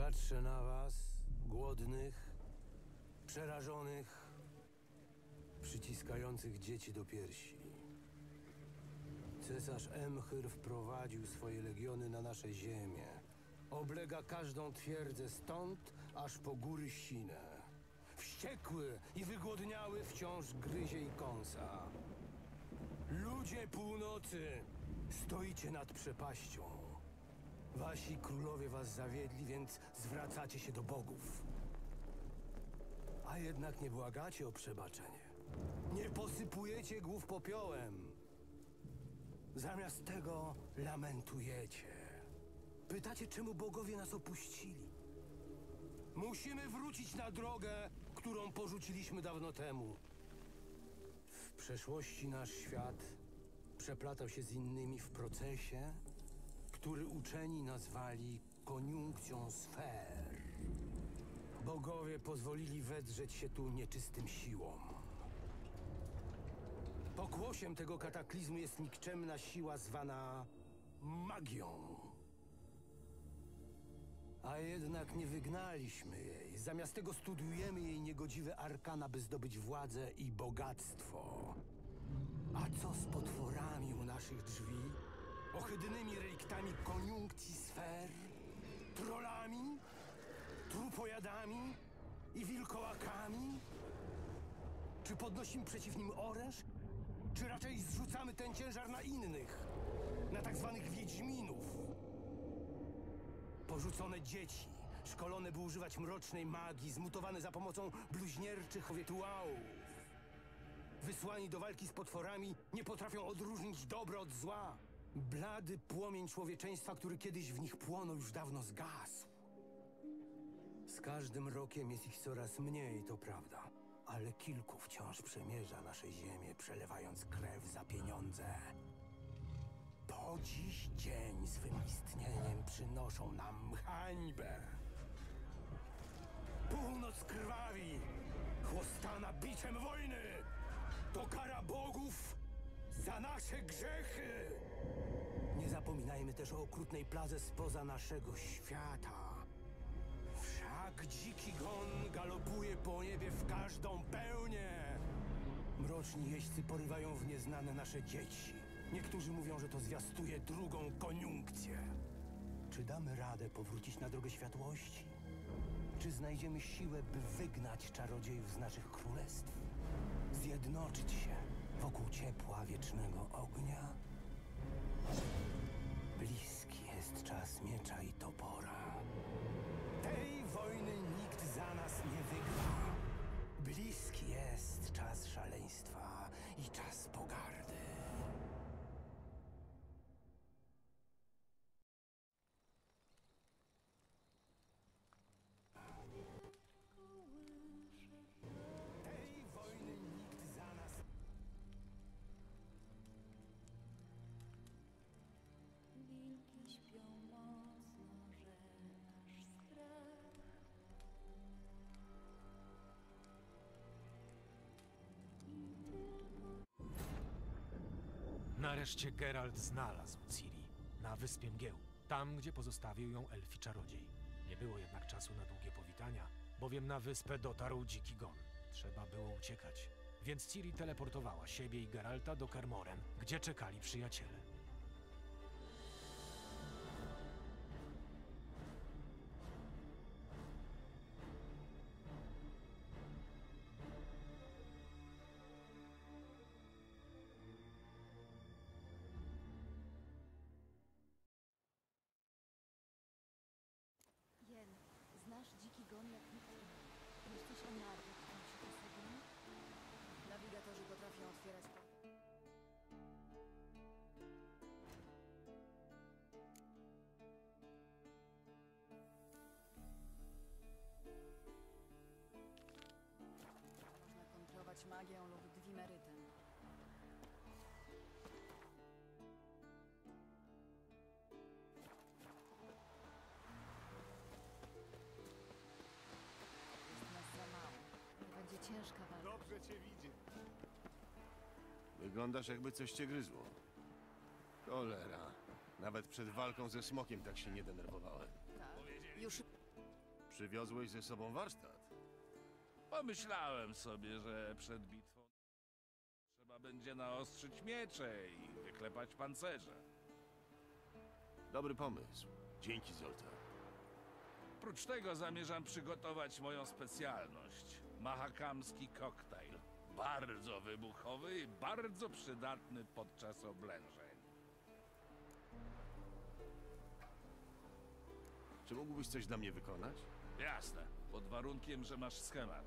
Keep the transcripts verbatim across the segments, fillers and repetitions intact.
Patrzę na was, głodnych, przerażonych, przyciskających dzieci do piersi. Cesarz Emchyr wprowadził swoje legiony na nasze ziemię. Oblega każdą twierdzę stąd, aż po góry Sinę. Wściekły i wygłodniały wciąż gryzie i kąsa. Ludzie północy, stoicie nad przepaścią. Wasi królowie was zawiedli, więc zwracacie się do bogów. A jednak nie błagacie o przebaczenie. Nie posypujecie głów popiołem. Zamiast tego lamentujecie. Pytacie, czemu bogowie nas opuścili. Musimy wrócić na drogę, którą porzuciliśmy dawno temu. W przeszłości nasz świat przeplatał się z innymi w procesie, który uczeni nazwali koniunkcją sfer. Bogowie pozwolili wedrzeć się tu nieczystym siłom. Pokłosiem tego kataklizmu jest nikczemna siła zwana magią. A jednak nie wygnaliśmy jej. Zamiast tego studiujemy jej niegodziwe arkana, by zdobyć władzę i bogactwo. A co z potworami u naszych drzwi? Ohydnymi reliktami koniunkcji sfer? Trollami? Trupojadami? I wilkołakami? Czy podnosimy przeciw nim oręż? Czy raczej zrzucamy ten ciężar na innych? Na tak zwanych wiedźminów? Porzucone dzieci, szkolone by używać mrocznej magii, zmutowane za pomocą bluźnierczych rytuałów. Wysłani do walki z potworami, nie potrafią odróżnić dobro od zła. Blady płomień człowieczeństwa, który kiedyś w nich płonął, już dawno zgasł. Z każdym rokiem jest ich coraz mniej, to prawda. Ale kilku wciąż przemierza nasze ziemię, przelewając krew za pieniądze. Po dziś dzień swym istnieniem przynoszą nam hańbę. Północ krwawi, chłostana biczem wojny. To kara bogów za nasze grzechy. Nie zapominajmy też o okrutnej pladze spoza naszego świata. Wszak dziki gon galopuje po niebie w każdą pełnię. Mroczni jeźdźcy porywają w nieznane nasze dzieci. Niektórzy mówią, że to zwiastuje drugą koniunkcję. Czy damy radę powrócić na drogę światłości? Czy znajdziemy siłę, by wygnać czarodziejów z naszych królestw? Zjednoczyć się wokół ciepła wiecznego ognia? Bliski jest czas miecza i topora. Tej wojny nikt za nas nie wygra. Bliski jest czas szaleństwa i czas pogardy. Tej wojny nikt za nas... Wilki śpią mocno, że nasz strach. I tylko... Nareszcie Geralt znalazł Ciri na wyspie Mgieł, tam gdzie pozostawił ją elfi czarodziej. Nie było jednak czasu na długie powitania, bowiem na wyspę dotarł dziki gon. Trzeba było uciekać, więc Ciri teleportowała siebie i Geralta do Kermoren, gdzie czekali przyjaciele. Jen, znasz dziki gon jak nikt inny. Myślisz o narwie, którą się posługują? Nawigatorzy potrafią otwierać po... Można kontrolować magią lub dwimerytem. Będzie ciężka walka. Dobrze cię widzieć. Wyglądasz, jakby coś cię gryzło. Cholera. Nawet przed walką ze smokiem tak się nie denerwowałem. Tak. Już... Przywiozłeś ze sobą warsztat. Pomyślałem sobie, że przed bitwą trzeba będzie naostrzyć miecze i wyklepać pancerze. Dobry pomysł. Dzięki, Zoltar. Prócz tego zamierzam przygotować moją specjalność. Mahakamski koktajl. Bardzo wybuchowy i bardzo przydatny podczas oblężeń. Czy mógłbyś coś dla mnie wykonać? Jasne, pod warunkiem, że masz schemat.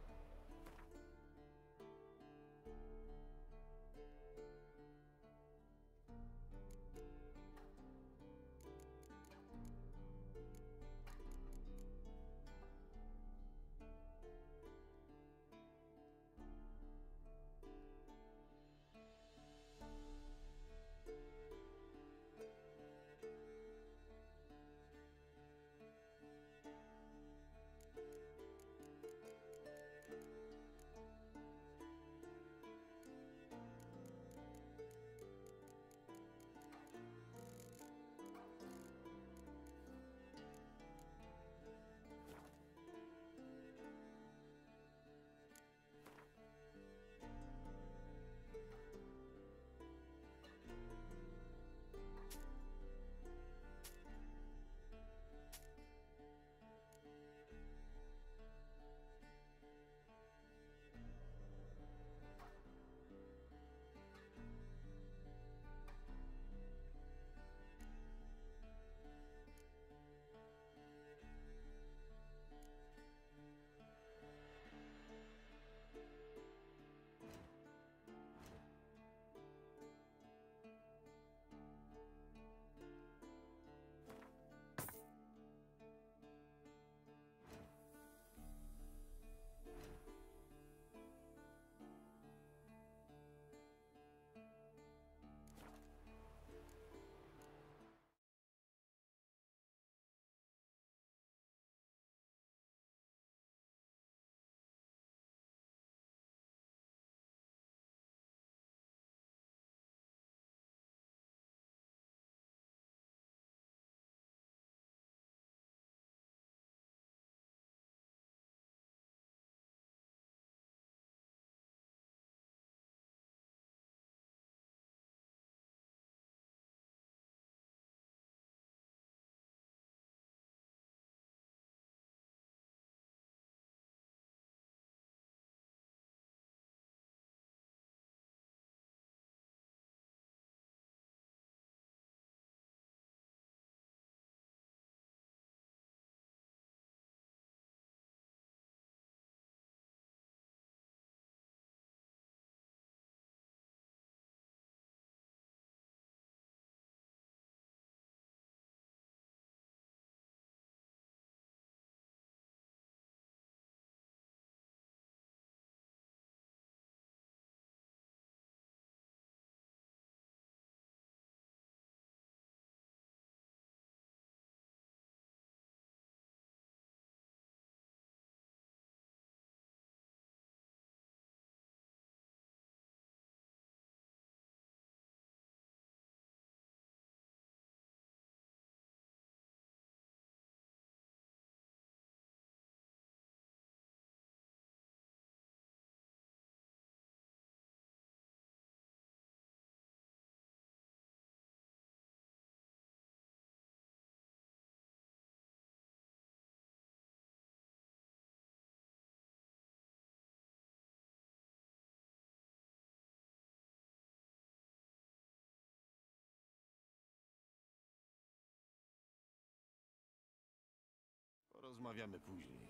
Porozmawiamy później.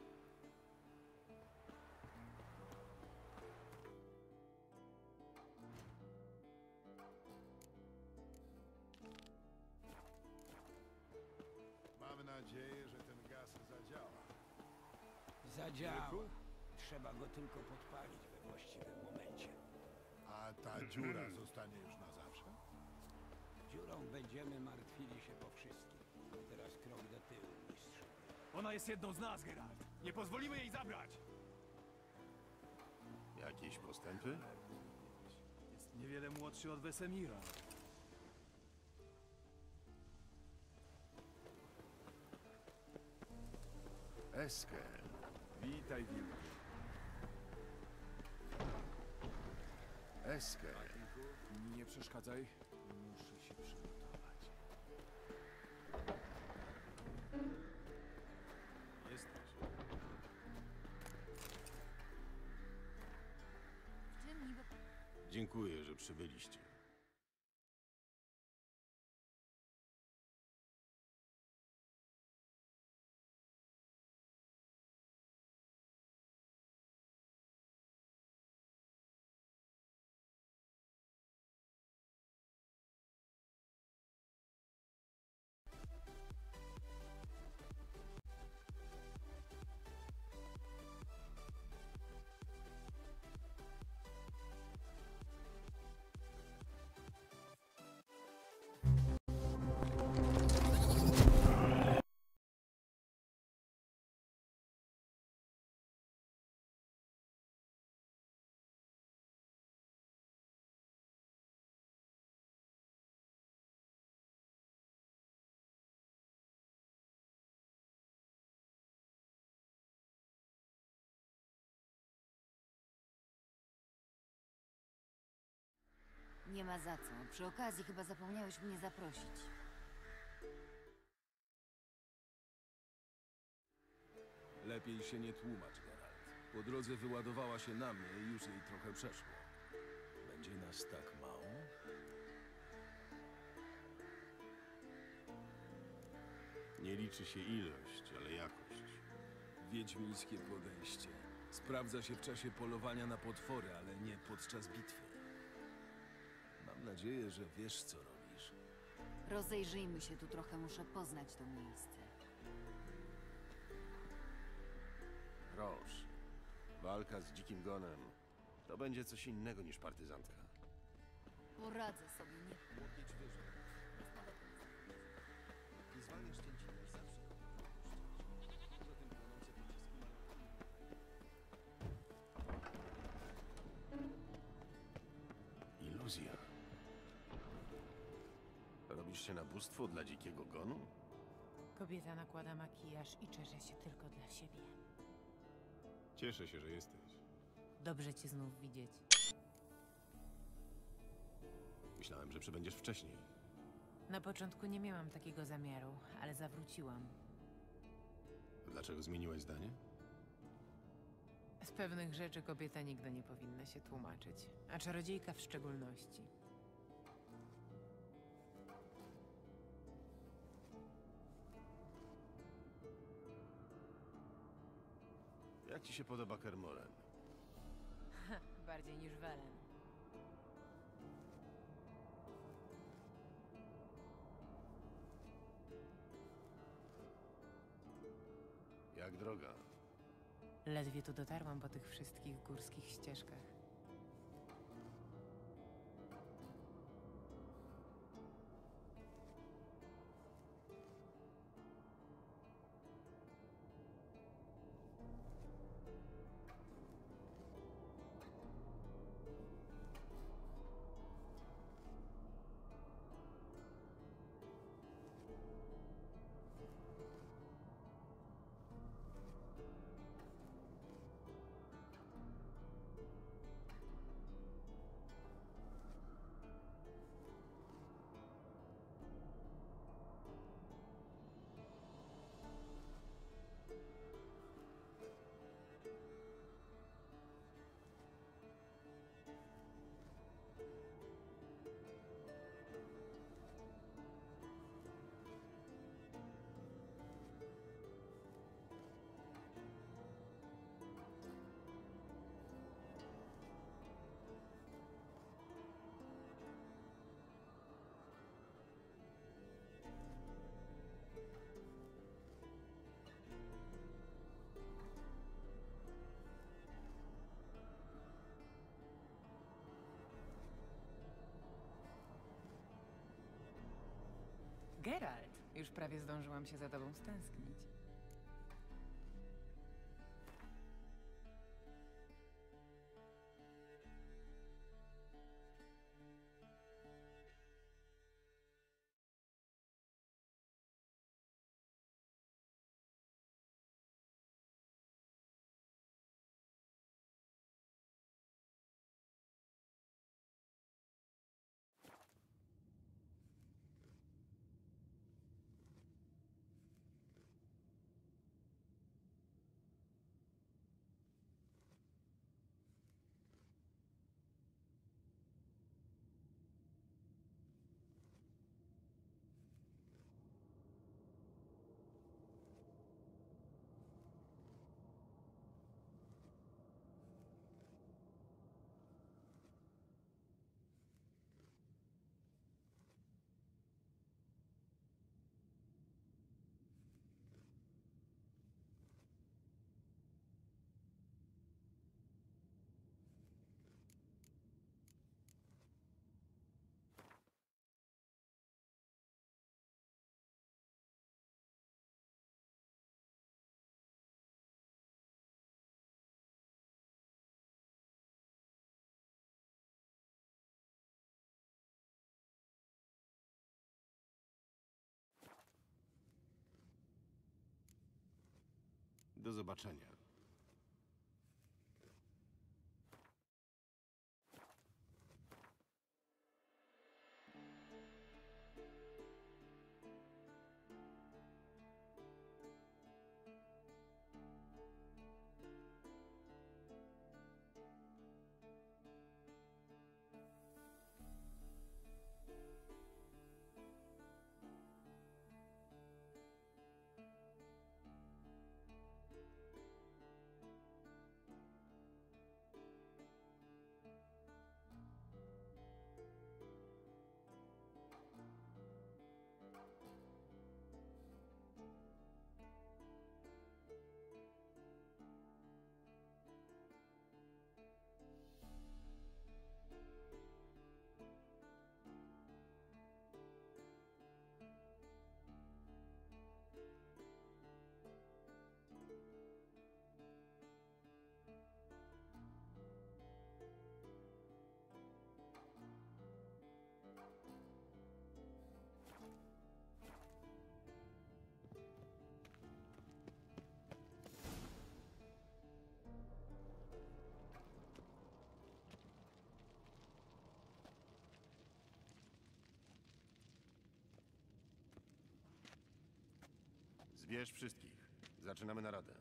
Mam nadzieję, że ten gaz zadziała. Zadziała. Trzeba go tylko podpalić we właściwym momencie. A ta dziura zostanie już na zawsze? Dziurą będziemy martwili się po wszystkim. Teraz krok do tyłu, mistrzu. Ona jest jedną z nas, Geralt. Nie pozwolimy jej zabrać. Jakieś postępy? Jest niewiele młodszy od Wesemira. Eskel. Witaj, wilku. Eskel. Nie przeszkadzaj. Muszę się przygotować. Jesteś. W czym niby... Dziękuję, że przybyliście. Nie ma za co. Przy okazji chyba zapomniałeś mnie zaprosić. Lepiej się nie tłumacz, Geralt. Po drodze wyładowała się na mnie i już jej trochę przeszło. Będzie nas tak mało? Nie liczy się ilość, ale jakość. Wiedźmińskie podejście. Sprawdza się w czasie polowania na potwory, ale nie podczas bitwy. Mam nadzieję, że wiesz, co robisz. Rozejrzyjmy się tu trochę, muszę poznać to miejsce. Roż. Walka z dzikim gonem. To będzie coś innego niż partyzantka. Poradzę sobie, nie... Nie zwalniasz cięciny, zawsze Poza tym płonące pociski mają... Iluzja. Robisz się na bóstwo dla dzikiego gonu? Kobieta nakłada makijaż i czesze się tylko dla siebie. Cieszę się, że jesteś. Dobrze cię znów widzieć. Myślałem, że przybędziesz wcześniej. Na początku nie miałam takiego zamiaru, ale zawróciłam. Dlaczego zmieniłeś zdanie? Z pewnych rzeczy kobieta nigdy nie powinna się tłumaczyć, a czarodziejka w szczególności. Jak ci się podoba Kermoren? Bardziej niż Welen. Jak droga? Ledwie tu dotarłam po tych wszystkich górskich ścieżkach. Geralt, już prawie zdążyłam się za tobą stęsknić. Do zobaczenia. Zbierz wszystkich. Zaczynamy naradę.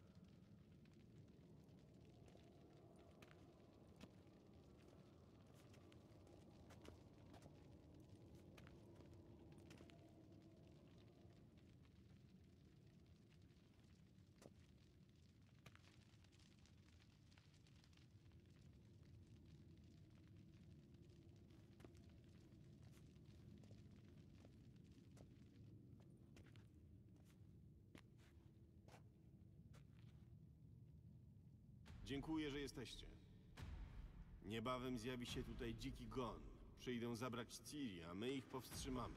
Dziękuję, że jesteście. Niebawem zjawi się tutaj dziki gon. Przyjdą zabrać Ciri, a my ich powstrzymamy.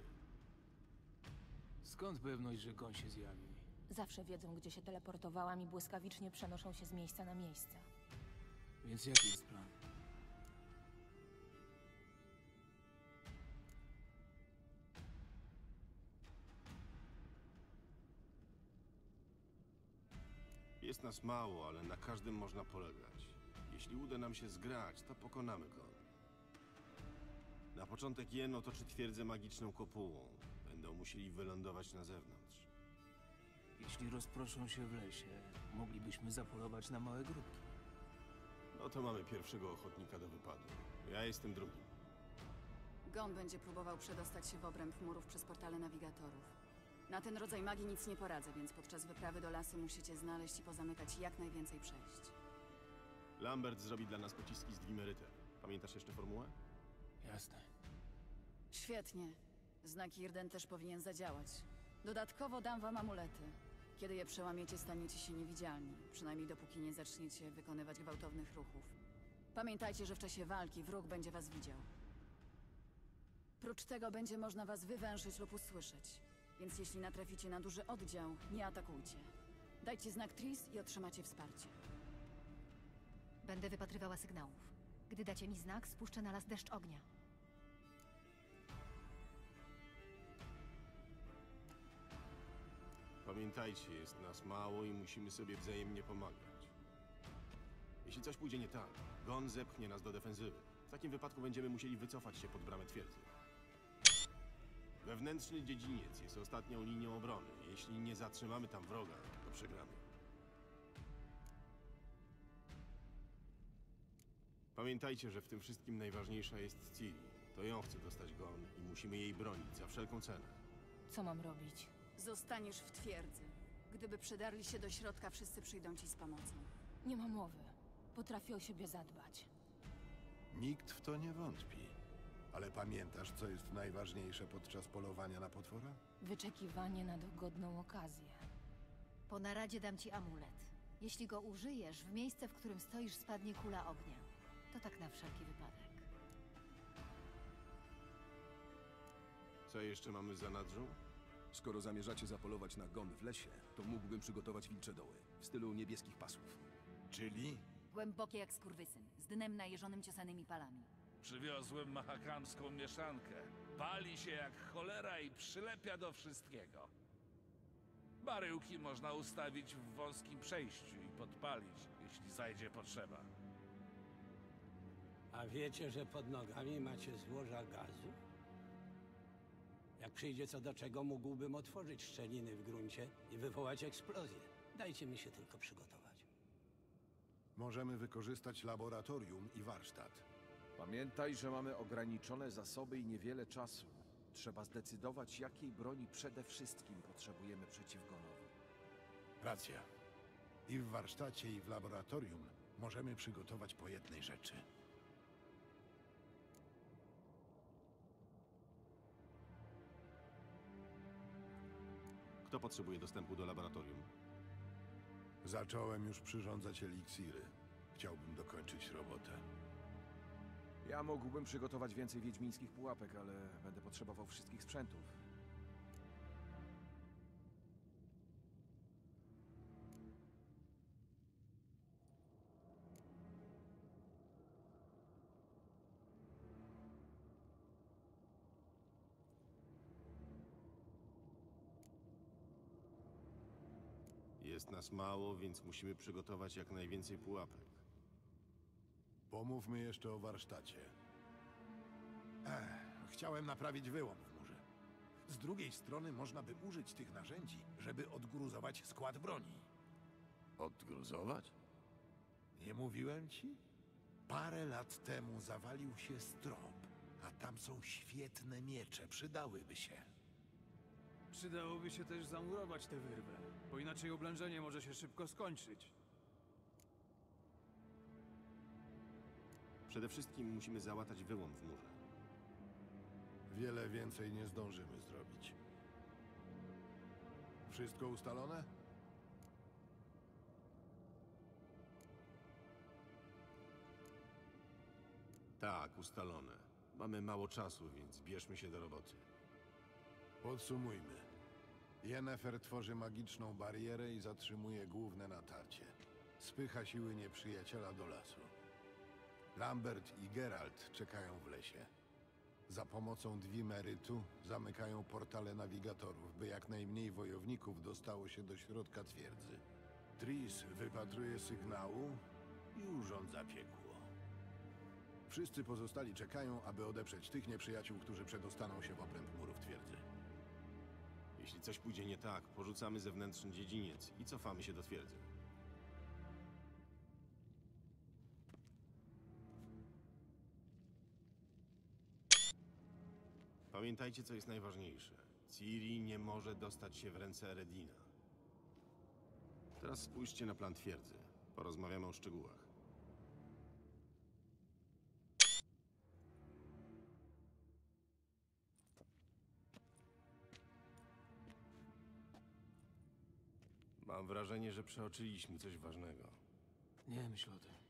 Skąd pewność, że gon się zjawi? Zawsze wiedzą, gdzie się teleportowałam i błyskawicznie przenoszą się z miejsca na miejsce. Więc jaki jest plan? Jest nas mało, ale na każdym można polegać. Jeśli uda nam się zgrać, to pokonamy go. Na początek Jen otoczy twierdzę magiczną kopułą. Będą musieli wylądować na zewnątrz. Jeśli rozproszą się w lesie, moglibyśmy zapolować na małe grupki. No to mamy pierwszego ochotnika do wypadu. Ja jestem drugim. Gon będzie próbował przedostać się w obręb murów przez portale nawigatorów. Na ten rodzaj magii nic nie poradzę, więc podczas wyprawy do lasu musicie znaleźć i pozamykać jak najwięcej przejść. Lambert zrobi dla nas pociski z dwimerytem. Pamiętasz jeszcze formułę? Jasne. Świetnie. Znak Irden też powinien zadziałać. Dodatkowo dam wam amulety. Kiedy je przełamiecie, staniecie się niewidzialni. Przynajmniej dopóki nie zaczniecie wykonywać gwałtownych ruchów. Pamiętajcie, że w czasie walki wróg będzie was widział. Prócz tego będzie można was wywęszyć lub usłyszeć. Więc jeśli natraficie na duży oddział, nie atakujcie. Dajcie znak Tris i otrzymacie wsparcie. Będę wypatrywała sygnałów. Gdy dacie mi znak, spuszczę na las deszcz ognia. Pamiętajcie, jest nas mało i musimy sobie wzajemnie pomagać. Jeśli coś pójdzie nie tak, Gon zepchnie nas do defensywy. W takim wypadku będziemy musieli wycofać się pod bramę twierdzy. Wewnętrzny dziedziniec jest ostatnią linią obrony. Jeśli nie zatrzymamy tam wroga, to przegramy. Pamiętajcie, że w tym wszystkim najważniejsza jest Ciri. To ją chce dostać Gon i musimy jej bronić za wszelką cenę. Co mam robić? Zostaniesz w twierdzy. Gdyby przedarli się do środka, wszyscy przyjdą ci z pomocą. Nie ma mowy. Potrafię o siebie zadbać. Nikt w to nie wątpi. Ale pamiętasz, co jest najważniejsze podczas polowania na potwora? Wyczekiwanie na dogodną okazję. Po naradzie dam ci amulet. Jeśli go użyjesz, w miejsce, w którym stoisz, spadnie kula ognia. To tak na wszelki wypadek. Co jeszcze mamy za nadrzą? Skoro zamierzacie zapolować na gon w lesie, to mógłbym przygotować wilcze doły w stylu niebieskich pasów. Czyli? Głębokie jak skurwysyn, z dnem najeżonym ciosanymi palami. Przywiozłem mahakamską mieszankę. Pali się jak cholera i przylepia do wszystkiego. Baryłki można ustawić w wąskim przejściu i podpalić, jeśli zajdzie potrzeba. A wiecie, że pod nogami macie złoża gazu? Jak przyjdzie co do czego, mógłbym otworzyć szczeliny w gruncie i wywołać eksplozję. Dajcie mi się tylko przygotować. Możemy wykorzystać laboratorium i warsztat. Pamiętaj, że mamy ograniczone zasoby i niewiele czasu. Trzeba zdecydować, jakiej broni przede wszystkim potrzebujemy przeciw Gonowi. Racja. I w warsztacie, i w laboratorium możemy przygotować po jednej rzeczy. Kto potrzebuje dostępu do laboratorium? Zacząłem już przyrządzać eliksiry. Chciałbym dokończyć robotę. Ja mógłbym przygotować więcej wiedźmińskich pułapek, ale będę potrzebował wszystkich sprzętów. Jest nas mało, więc musimy przygotować jak najwięcej pułapek. Pomówmy jeszcze o warsztacie. Ech, chciałem naprawić wyłom w murze. Z drugiej strony można by użyć tych narzędzi, żeby odgruzować skład broni. Odgruzować? Nie mówiłem ci? Parę lat temu zawalił się strop, a tam są świetne miecze, przydałyby się. Przydałoby się też zamurować tę wyrwę, bo inaczej oblężenie może się szybko skończyć. Przede wszystkim musimy załatać wyłom w murze. Wiele więcej nie zdążymy zrobić. Wszystko ustalone? Tak, ustalone. Mamy mało czasu, więc bierzmy się do roboty. Podsumujmy. Yennefer tworzy magiczną barierę i zatrzymuje główne natarcie. Spycha siły nieprzyjaciela do lasu. Lambert i Geralt czekają w lesie. Za pomocą Dwimerytu zamykają portale nawigatorów, by jak najmniej wojowników dostało się do środka twierdzy. Tris wypatruje sygnału i urządza piekło. Wszyscy pozostali czekają, aby odeprzeć tych nieprzyjaciół, którzy przedostaną się w obręb murów twierdzy. Jeśli coś pójdzie nie tak, porzucamy zewnętrzny dziedziniec i cofamy się do twierdzy. Pamiętajcie, co jest najważniejsze. Ciri nie może dostać się w ręce Eredina. Teraz spójrzcie na plan twierdzy. Porozmawiamy o szczegółach. Mam wrażenie, że przeoczyliśmy coś ważnego. Nie myśl o tym.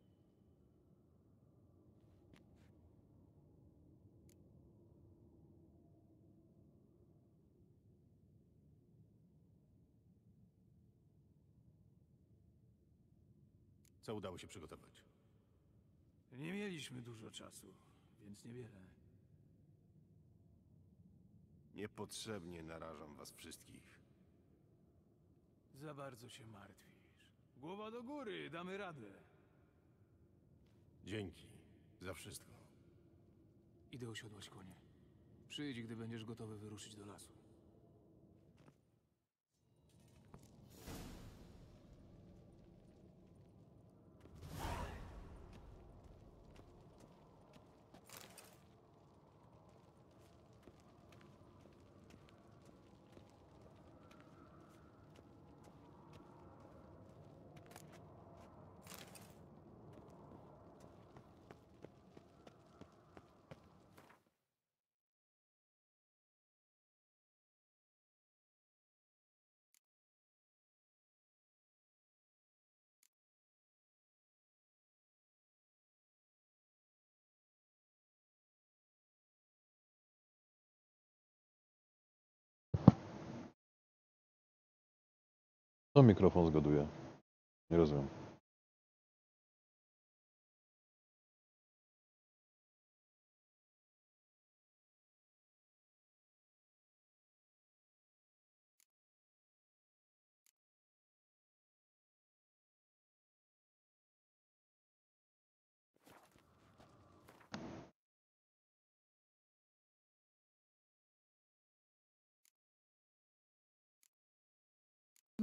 Co udało się przygotować? Nie mieliśmy dużo czasu, więc niewiele. Niepotrzebnie narażam was wszystkich. Za bardzo się martwisz. Głowa do góry, damy radę. Dzięki za wszystko. Idę osiodłać konie. Przyjdź, gdy będziesz gotowy wyruszyć do lasu. Co mikrofon zgaduje? Nie rozumiem.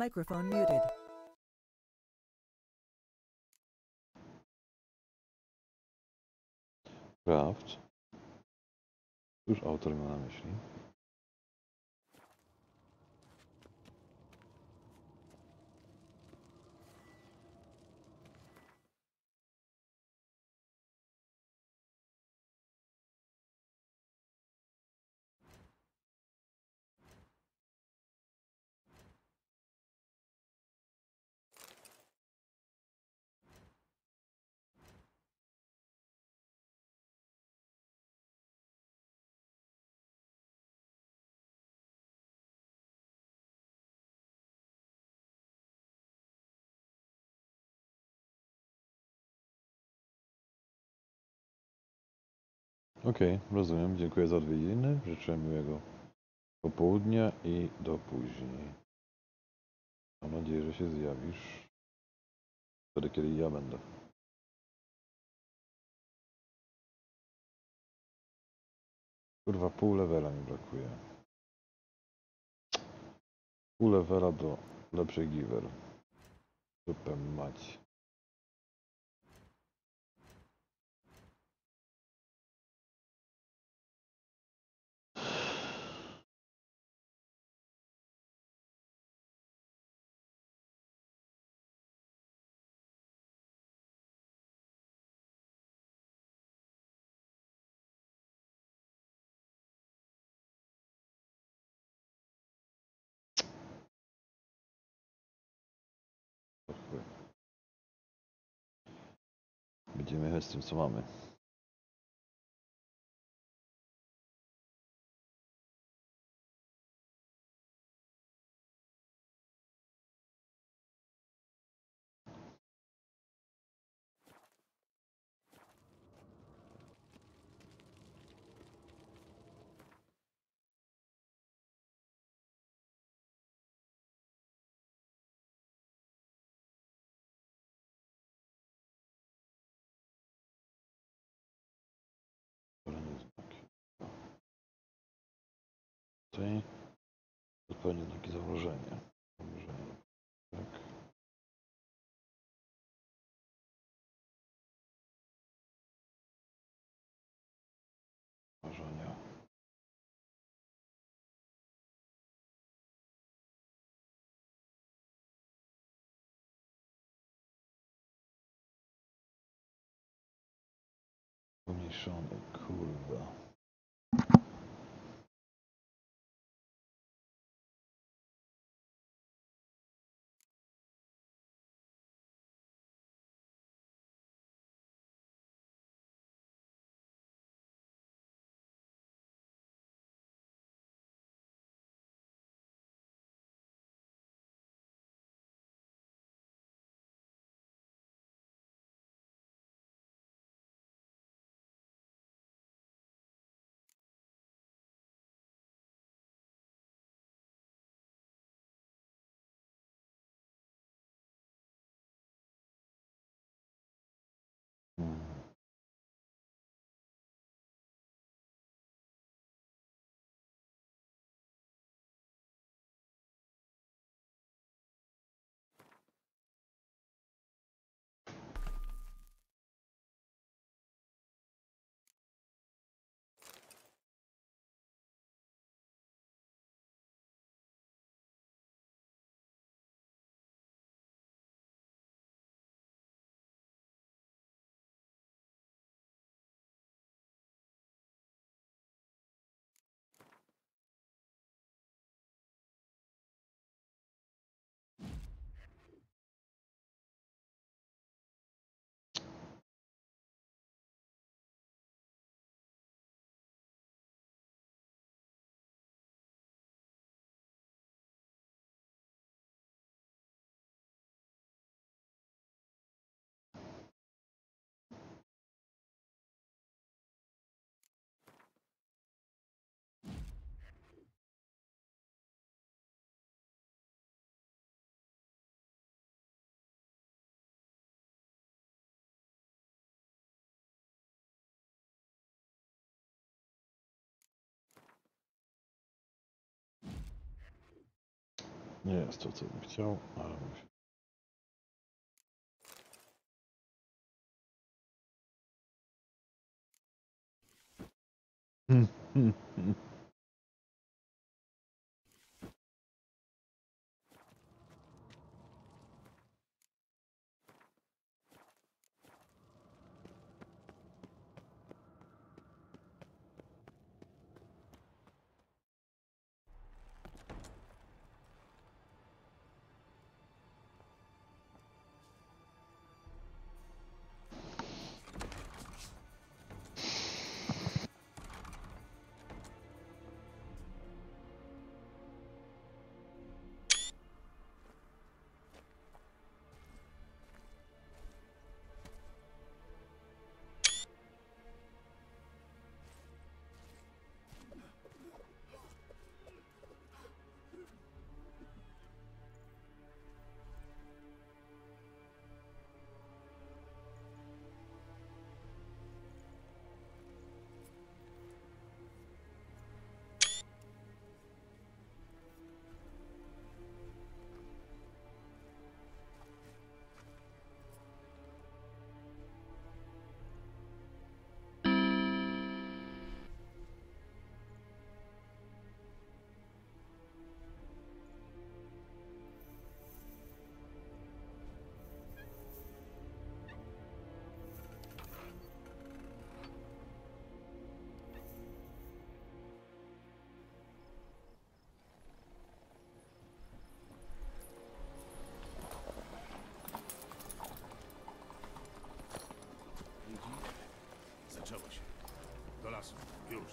Microphone muted. Craft. Cóż autor ma na myśli? Okej, okay, rozumiem. Dziękuję za odwiedziny. Życzę miłego popołudnia i do później. Mam nadzieję, że się zjawisz wtedy, kiedy ja będę. Kurwa, pół levela mi brakuje. Pół levela do lepszej giver. Super mać. Będziemy jechać z tym, co mamy. Tutaj zupełnie takie założenie. Założenie. Tak. Marzenia. Pomniejszone, kurwa. Nie jest to, co bym chciał, ale musi. Hmm, hmm, hmm. Zaczęło się. Do lasu. Już.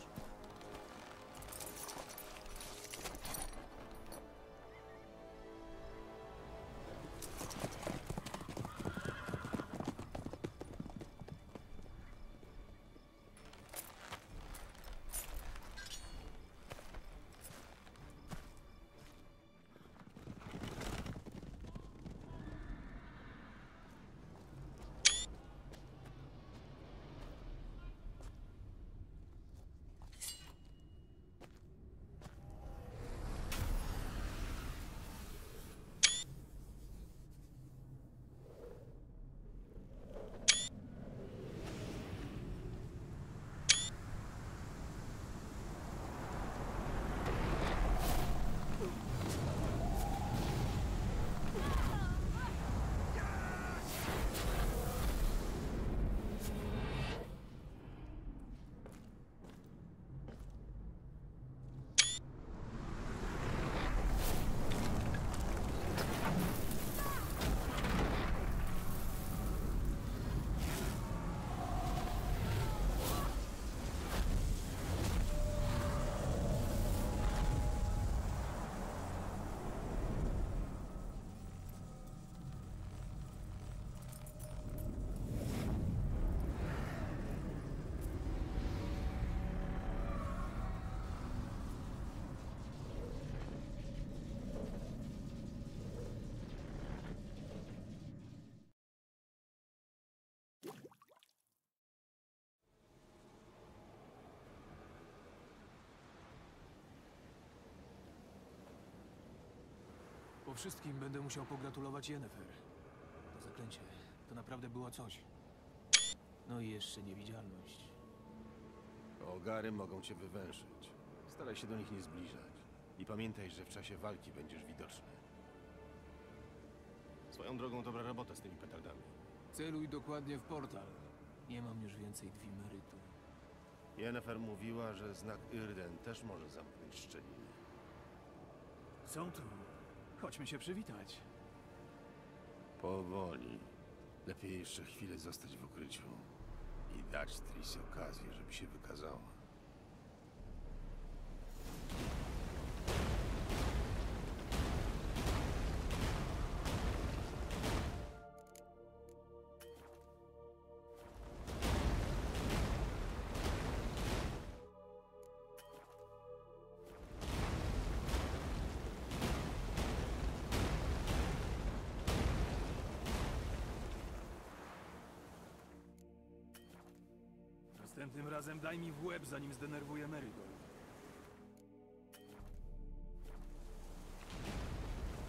Po wszystkim będę musiał pogratulować Yennefer. To zaklęcie to naprawdę było coś. No i jeszcze niewidzialność. Ogary mogą cię wywęszyć. Staraj się do nich nie zbliżać. I pamiętaj, że w czasie walki będziesz widoczny. Swoją drogą dobra robota z tymi petardami. Celuj dokładnie w portal. Nie mam już więcej dwimerytu. Yennefer mówiła, że znak Yrden też może zamknąć szczeliny. Są tu. Chodźmy się przywitać. Powoli. Lepiej jeszcze chwilę zostać w ukryciu i dać Tris okazję, żeby się wykazała. Następnym razem daj mi w łeb, zanim zdenerwuję Marigold.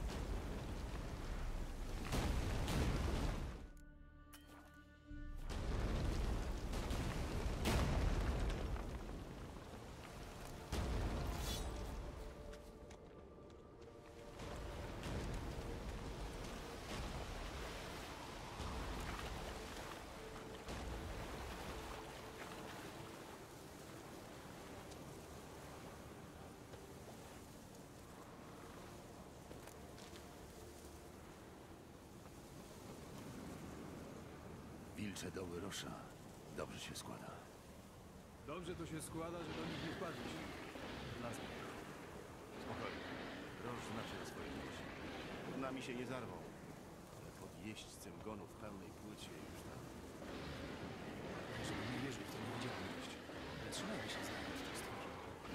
Walczę do Wyrosza. Dobrze się składa. Dobrze to się składa, że do nich nie wpadłeś. Lasy. Spokojnie. Roż znaczy na swoje dzieci. Z nami się nie zarwą. Ale pod jeźdźcem gonu w pełnej płycie już tam. Żeby nie wierzył w tę niewidzialność. Ale trzymajmy się z nami w tej stworze.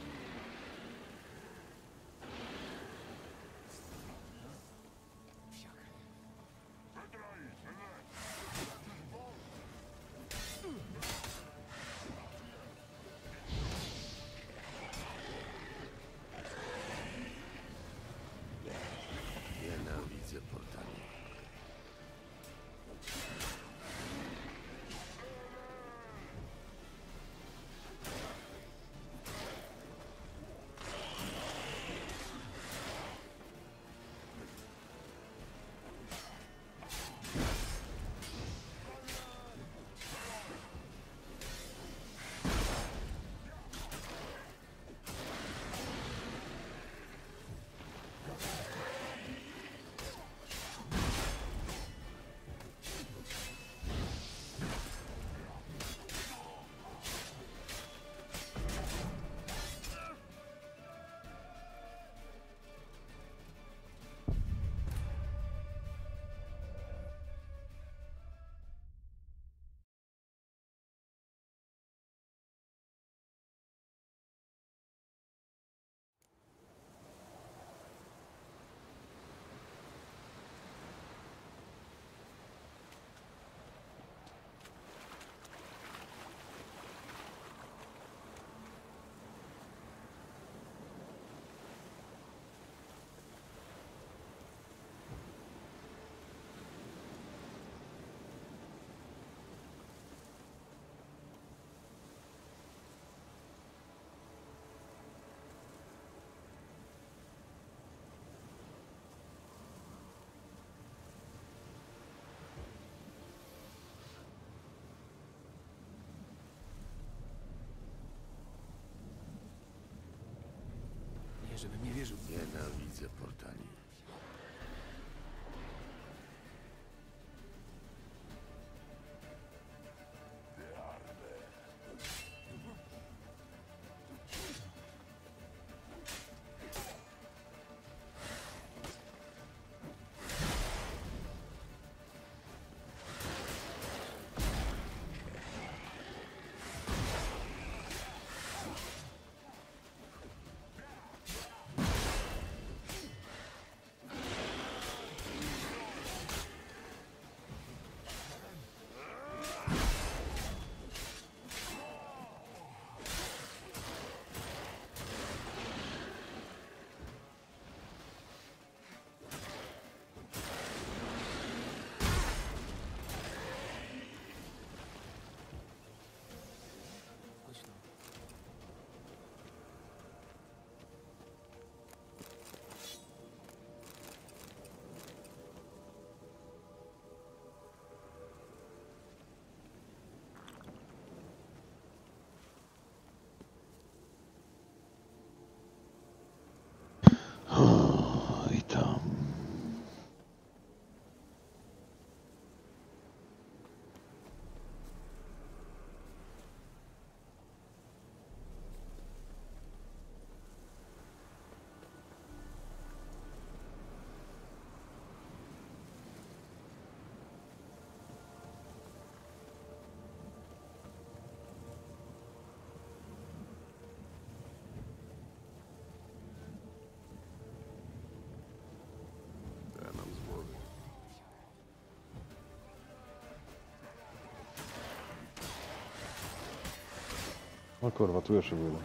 Nienawidzę portali. Nie, żebym nie wierzył. Nienawidzę portali. I tam. Ja mam z głowy. O kurwa, tu jeszcze było.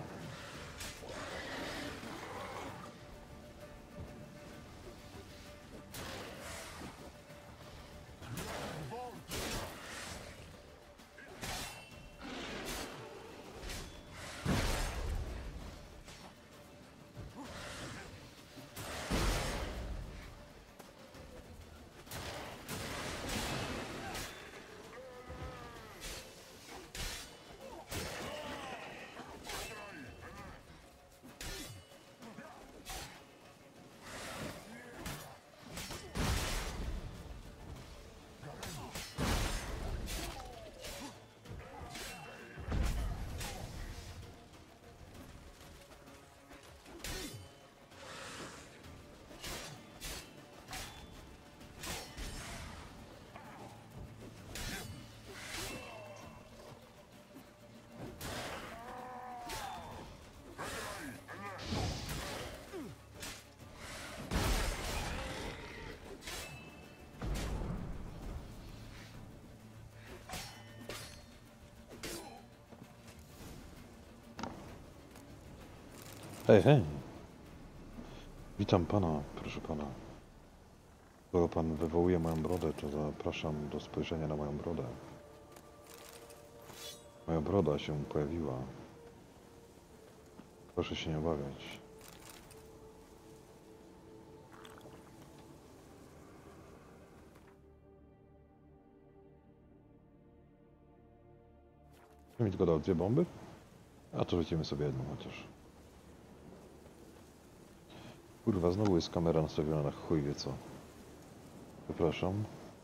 Hej, hej. Witam pana, proszę pana. Skoro pan wywołuje moją brodę, to zapraszam do spojrzenia na moją brodę. Moja broda się pojawiła. Proszę się nie obawiać. Mi tylko dał dwie bomby? A to rzucimy sobie jedną chociaż. Kurwa, znowu jest kamera nastawiona na chuj wie co. Przepraszam.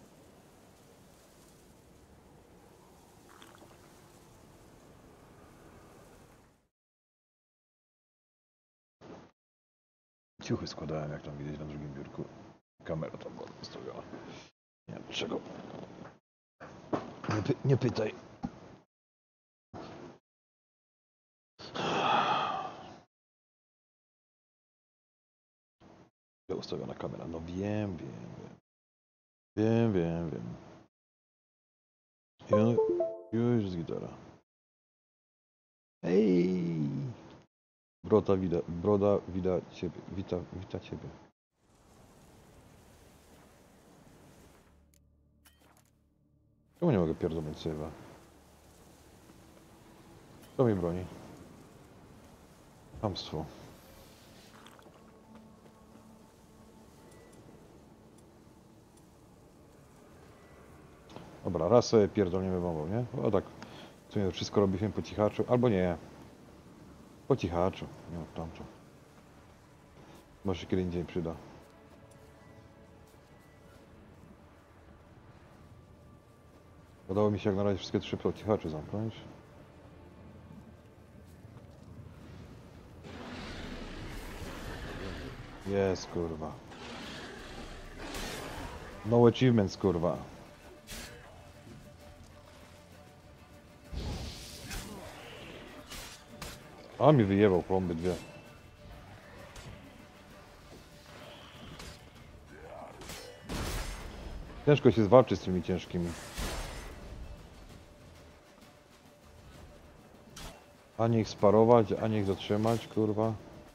Ciuchy składałem, jak tam widać na drugim biurku. Kamera tam była nastawiona. Nie wiem czego. Nie, py nie pytaj. Ustawiona kamera. No wiem, wiem, wiem. Wiem, wiem, wiem. Ju, już jest gitara. Hej! Broda wida, broda wida ciebie. Wita, wita ciebie. Czemu nie mogę pierdolnąć save'a? Kto mi broni? Chamstwo. Dobra, raz sobie pierdolniemy bombą, nie? O tak, w sumie wszystko robimy po cichaczu, albo nie. Po cichaczu, nie ma tamto. Może się kiedy indziej przyda. Udało mi się jak na razie wszystkie trzy po cichaczu zamknąć. Jest, kurwa. No achievements, kurwa. A mi wyjebał plomby dwie. Ciężko się zwalczy z tymi ciężkimi. Ani ich sparować, ani ich zatrzymać, kurwa.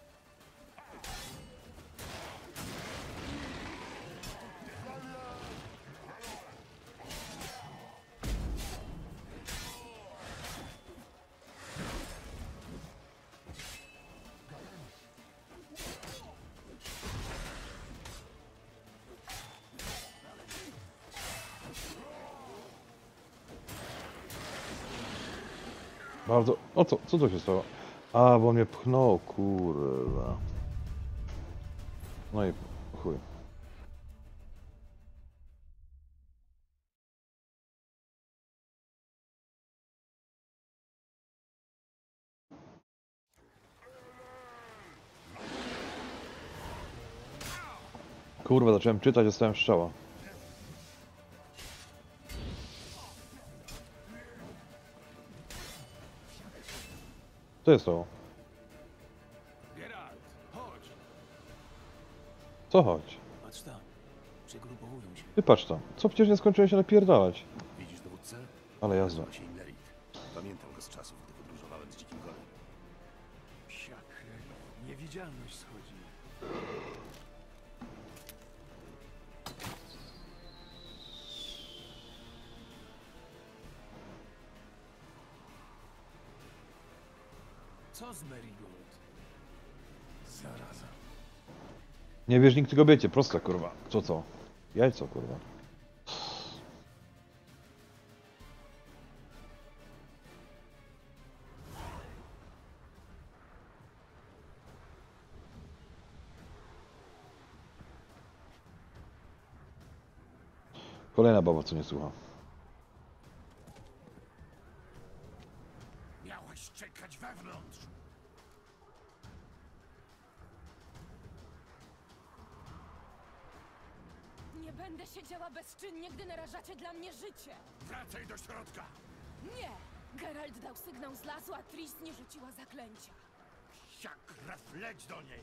Bardzo... O co? Co to się stało? A, bo mnie pchnął, kurwa. No i chuj. Kurwa, zacząłem czytać, dostałem strzała. Co jest to? Geralt, chodź. Co chodź? Patrz tam. Przegrupowują się. Ty patrz tam. Co przecież nie skończyłem się napierdalać. Widzisz dowódcę? Ale jazda. Nazywa się Imlerit. Pamiętam go z czasów, gdy podróżowałem z dzikim gonem. Psia krew. Niewidzialność schodzi. Co z Marigold? Zaraza. Nie wiesz nikt tego wiecie, prosta kurwa. Co co? Jajco kurwa. Kolejna baba, co nie słucha. Miałaś czekać wewnątrz. Nie będę siedziała bezczynnie, gdy narażacie dla mnie życie. Wracaj do środka. Nie! Geralt dał sygnał z lasu, a Tris nie rzuciła zaklęcia. Psia krew, leć do niej.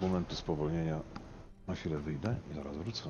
momentu spowolnienia na chwilę wyjdę i zaraz wrócę.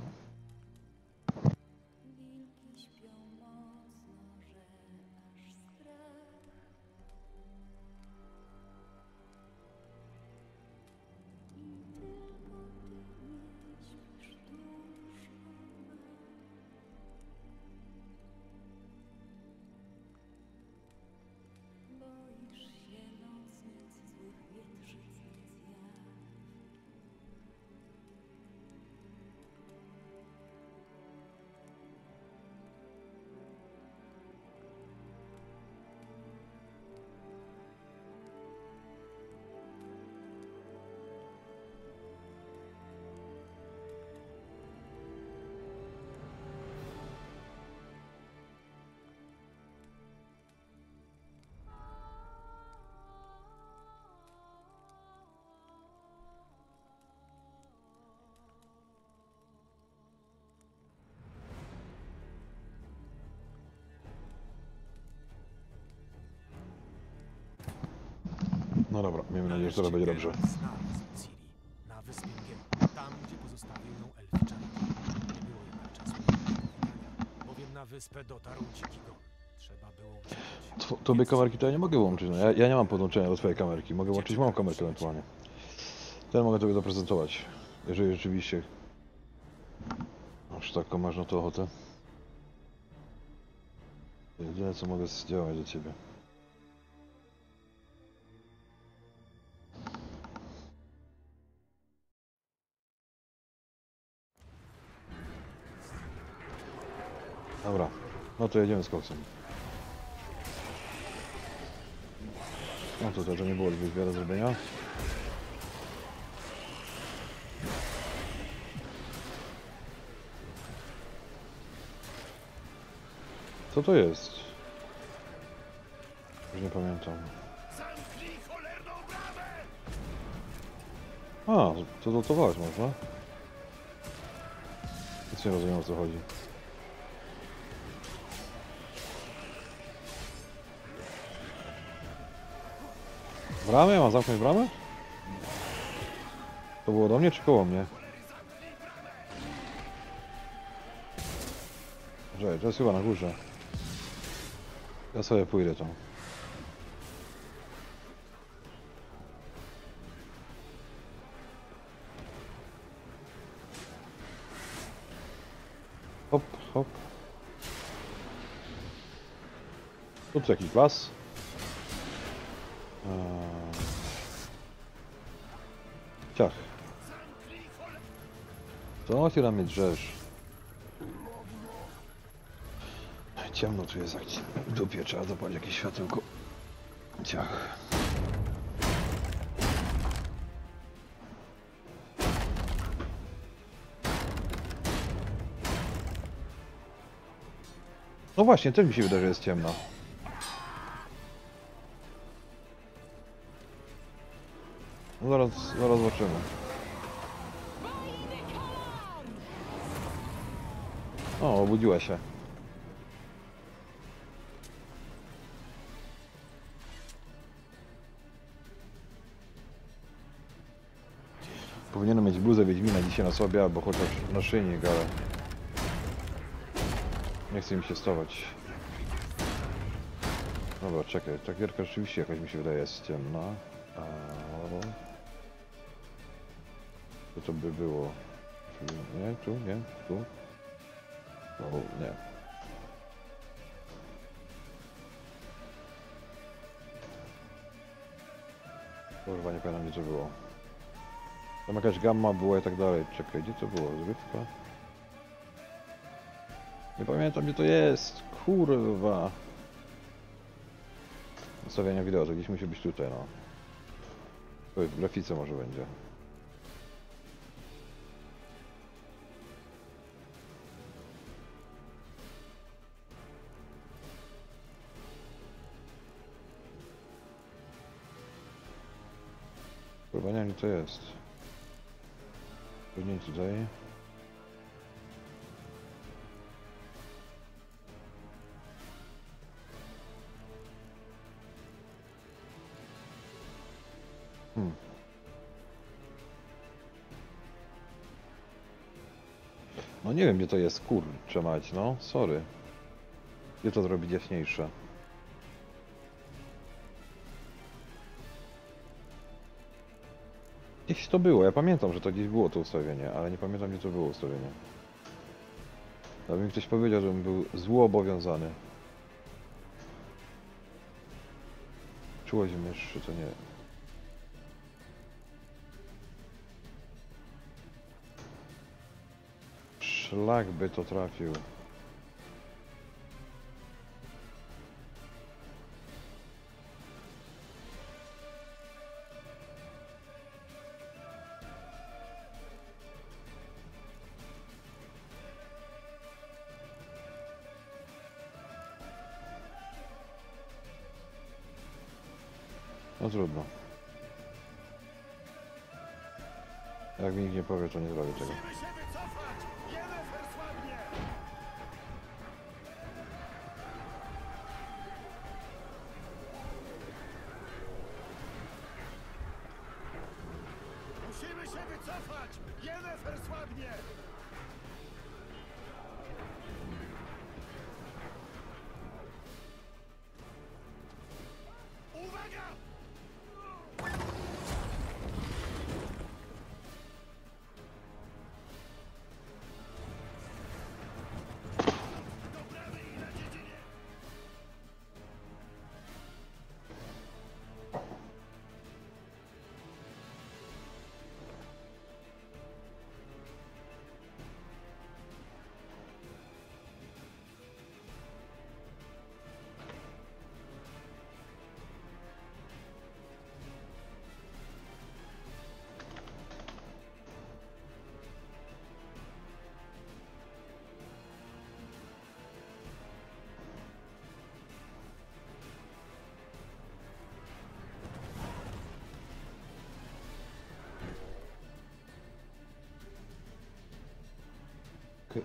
No dobra, miejmy nadzieję, że teraz będzie dobrze. Znalazł Ciri na wyspie Mgieł, tam gdzie pozostawił ją elfi czarodziej. Nie było jednak czasu na powitania, bowiem na wyspę dotarł dziki gon. Trzeba było uciekać. Tw tobie kamerki to ja nie mogę łączyć, no ja, ja nie mam podłączenia do twojej kamerki, mogę łączyć moją kamerkę ewentualnie. Ten mogę tobie zaprezentować, jeżeli rzeczywiście aż taką masz na to ochotę. Jedyne co mogę zdziałać do ciebie. Dobra, no to jedziemy z koksem. No to to nie było zbyt wiele zrobienia. Co to jest? Już nie pamiętam. A, to dotować można? Nic nie rozumiem, o co chodzi. Bramę? Mam zamknąć bramę? To było do mnie czy koło mnie? Czekaj, to jest chyba na górze. Ja sobie pójdę tam. Hop, hop. Tu jakiś las. Ciach. Co ty na mnie drzesz? Ciemno tu jest jak w dupie, trzeba zapalić jakieś światełko. Ciach. No właśnie, też mi się wydaje, że jest ciemno. No zaraz, zaraz zobaczymy. O, obudziła się. Powinienem mieć bluzę Wiedźmina dzisiaj na sobie, albo chociaż naszyjnik, ale nie chce mi się stawać. Dobra, czekaj, ta gierka rzeczywiście jakaś mi się wydaje jest ciemna. A... Co to by było? Nie, tu, nie, tu. O, nie. Kurwa, nie pamiętam gdzie to było. Tam jakaś gamma była i tak dalej. Czekaj, gdzie to było? Zrywka? Nie pamiętam gdzie to jest. Kurwa. Ustawienia wideo, to gdzieś musi być tutaj, no. To w grafice może będzie. Chyba nie wiem gdzie to jest. Pewnie tutaj. Hmm. No nie wiem gdzie to jest, kurczę mać, no, sorry. Gdzie to zrobić jaśniejsze? Gdzieś to było, ja pamiętam, że to gdzieś było to ustawienie, ale nie pamiętam gdzie to było ustawienie. Aby mi ktoś powiedział, żebym był złoobowiązany. Czułość myszy, to nie. Szlak by to trafił. No trudno. Jak mi nikt nie powie, to nie zrobię tego. Musimy się wycofać! Yennefer słabnie! Musimy się wycofać! Yennefer słabnie! Uwaga! Okay.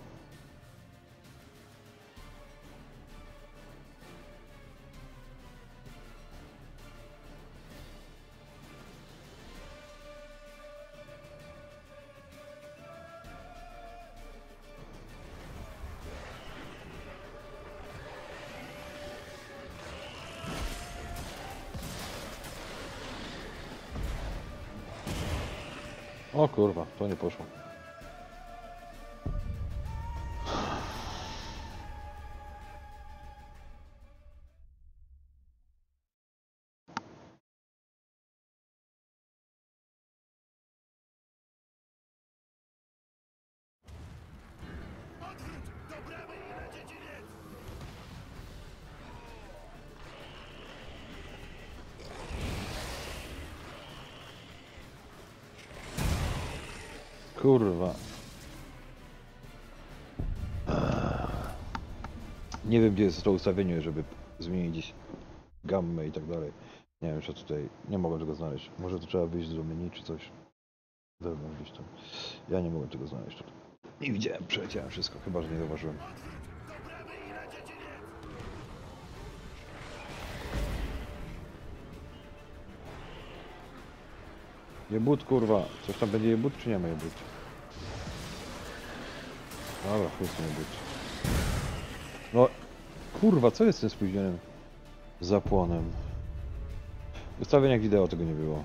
O kurwa, to nie poszło. Odwrót! Do bramy i na dziedziniec! Kurwa. Nie wiem gdzie jest to ustawienie, żeby zmienić gammę i tak dalej. Nie wiem, czy tutaj nie mogłem tego znaleźć. Może to trzeba wyjść z menu czy coś. Zewnątrz gdzieś tam. Ja nie mogłem tego znaleźć tutaj. Nie widziałem, przeleciałem wszystko, chyba że nie zauważyłem. Jebut kurwa. Coś tam będzie jebut czy nie ma jebut? Dobra, chuj z tym jebut. No kurwa, co jest z tym spóźnionym zapłonem? W ustawieniach wideo tego nie było.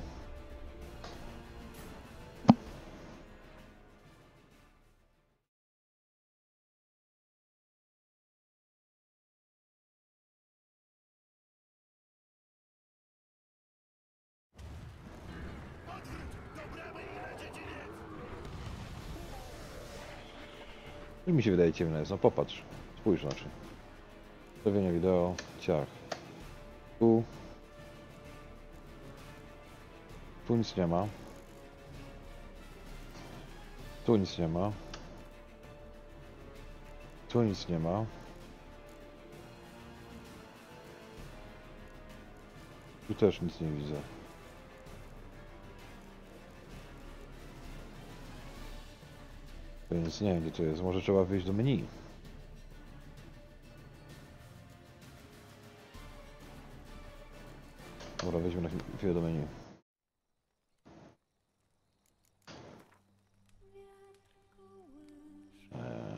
I mi się wydaje ciemno jest, no popatrz. Spójrz znaczy. Ustawienie wideo, ciach. Tu. Tu nic nie ma. Tu nic nie ma. Tu nic nie ma. Tu też nic nie widzę. Więc nie wiem gdzie to jest, może trzeba wyjść do menu. Dobra, weźmy na chwilę do menu. Eee.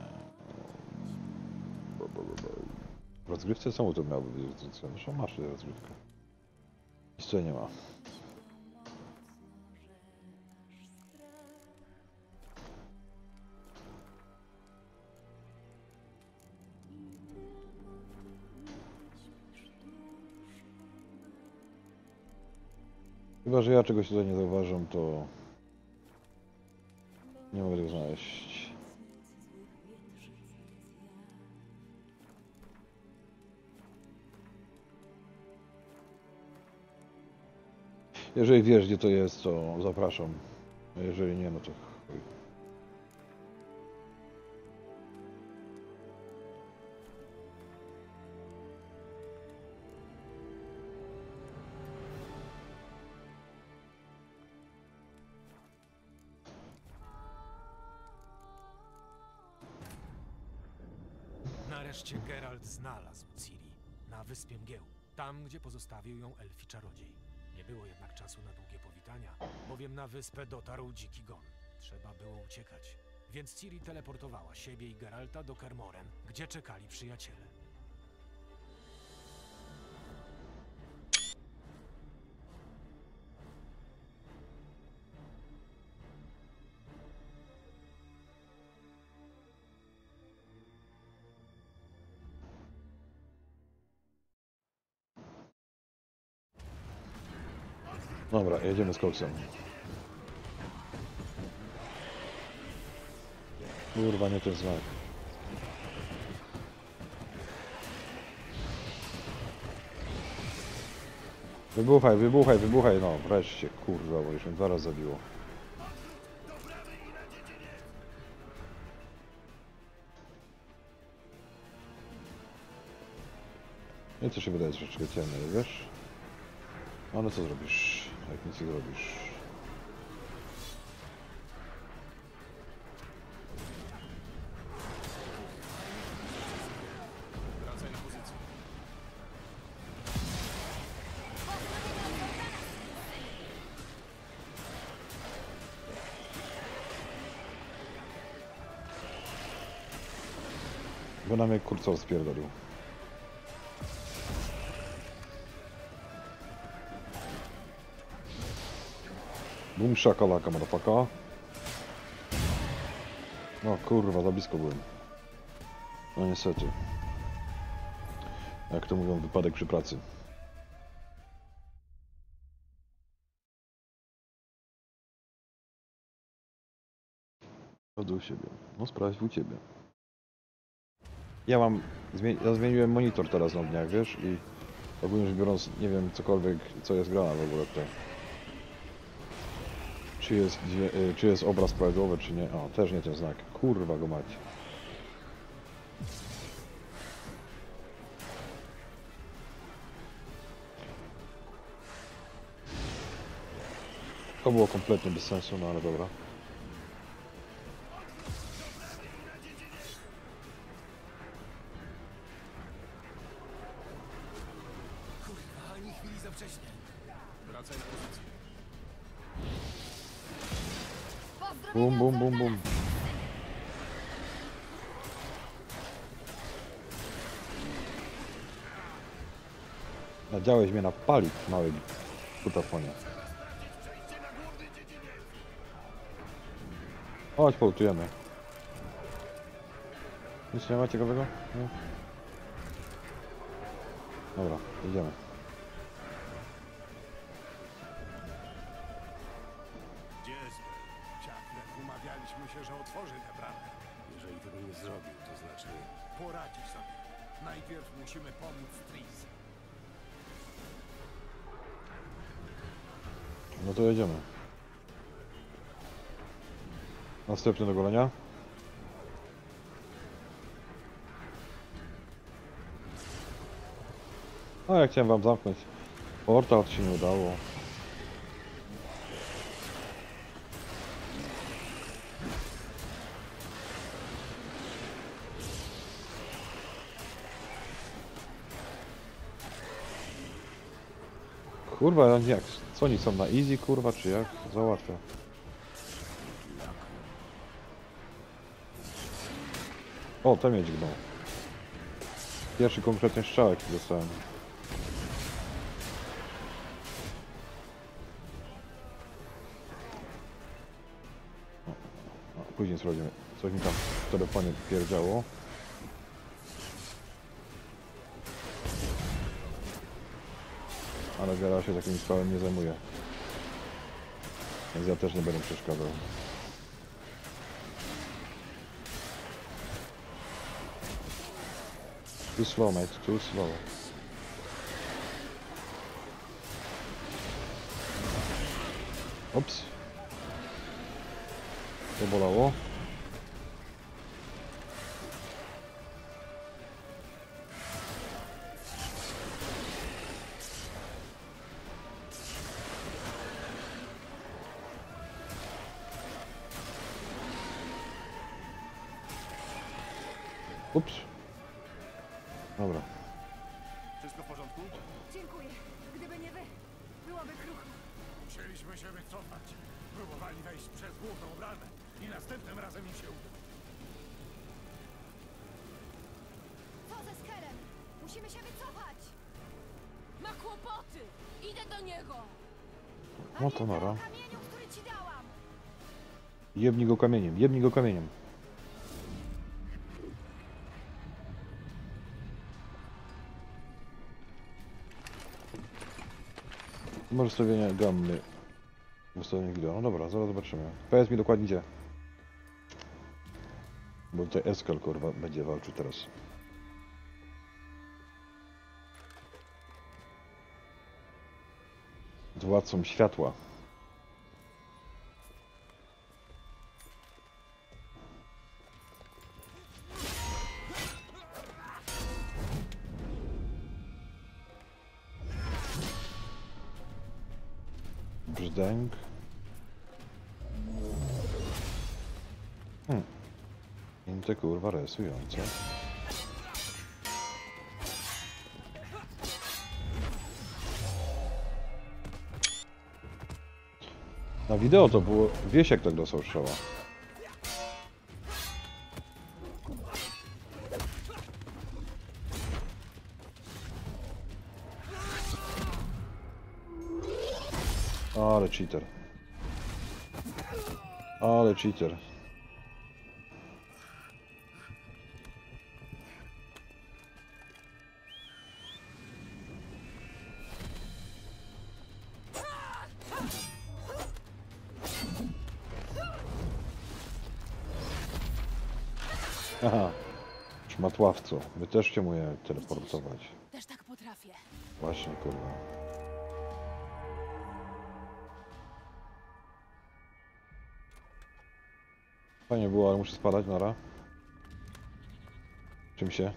rozgrywce? Czemu to miałoby być rozgrywka? No masz rozgrywkę. Nic tutaj nie ma. Chyba, że ja czegoś tutaj nie zauważam, to nie mogę tego znaleźć. Jeżeli wiesz, gdzie to jest, to zapraszam. A jeżeli nie, no to chuj. Nareszcie Geralt znalazł Ciri na wyspie Mgieł, tam gdzie pozostawił ją elfi czarodziej. Nie było jednak czasu na długie powitania, bowiem na wyspę dotarł dziki gon. Trzeba było uciekać, więc Ciri teleportowała siebie i Geralta do Kermoren, gdzie czekali przyjaciele. Dobra, jedziemy z koksem. Kurwa, nie ten znak. Wybuchaj, wybuchaj, wybuchaj, no wreszcie, kurwa, bo już mnie dwa razy zabiło. I to się wydaje troszeczkę ciemne, wiesz? Ale co zrobisz, jak nic nie zrobisz? Wracaj na pozycję. Bo nam jak kurcą spierdolił. Bum szakalaka, motherfucker. No kurwa, za blisko byłem. No niestety. Jak to mówią, wypadek przy pracy. Sprawdzę u siebie. No sprawdź u ciebie. Ja mam... Zmie ja zmieniłem monitor teraz na dniach, wiesz? I ogólnie rzecz biorąc, nie wiem cokolwiek, co jest grane w ogóle tutaj. Czy jest, czy jest obraz prawidłowy, czy nie? O, też nie ten znak. Kurwa go macie. To było kompletnie bez sensu, no ale dobra. Kurwa, ani chwili za wcześnie. Wracaj na pozycję. Bum, bum, bum, bum. Nadziałeś mnie na paliw, mały kutafonie. Chodź, polutujemy. Nic nie ma ciekawego? Nie? Dobra, idziemy. Umawialiśmy się, że otworzy tę bramę. Jeżeli tego nie zrobił, to znaczy... Poradzi sobie. Najpierw musimy pomóc Tris. No to jedziemy. Następny do golenia. No jak chciałem wam zamknąć portal, to się nie udało. Kurwa, jak? Co oni są na easy, kurwa, czy jak? Załatwia. O, ten mieć gnął. Pierwszy konkretny strzał, jaki dostałem. No, no, później sprawdzimy. Coś mi tam w telefonie pierdziało. Ale Gera się takim sprawem nie zajmuje. Więc ja też nie będę przeszkadzał. Too slow, mate, too slow. Ups. To bolało. Ups. Dobra. Wszystko w porządku? Dziękuję. Gdyby nie wy, byłoby krucho. Musieliśmy się wycofać. Próbowali wejść przez główną bramę i następnym razem im się uda. Co ze Skerem? Musimy się wycofać! Ma kłopoty! Idę do niego! No to nara. Kamieniu, który ci dałam! Jebnij go kamieniem, jebnij go kamieniem. Może ustawienie gammy. Ustawienie wideo. No dobra, zaraz zobaczymy. Powiedz mi dokładnie gdzie. Bo tutaj Eskal kurwa będzie walczył teraz. Z władcą światła. Brzdęk. Hmm. Inte kurwa resujące. Na wideo to było... Wiesz jak tak dostał strzała. Ale cheater. Ale cheater. Aha. Szmatławco. Wy też cię umie teleportować. Też tak potrafię. Właśnie, kurwa. Fajnie było, ale muszę spadać, nara. Czym się?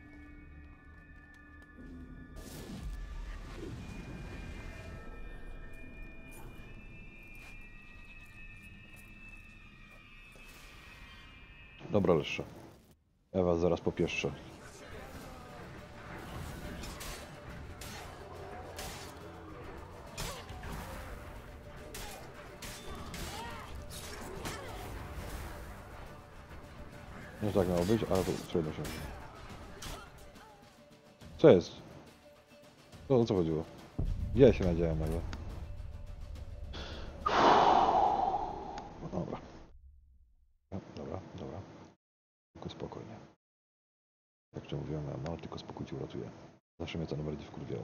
Dobra, Leszcze. Ja was zaraz popieszczę. Nie tak miało być, ale to przejdę się. Co jest? No o co chodziło? Gdzie ja się nadziałem nagle? No dobra. Dobra, dobra. Tylko spokojnie. Jak to mówiłem, no tylko spokój ci uratuje. Zawsze mnie to najbardziej wkurwiało.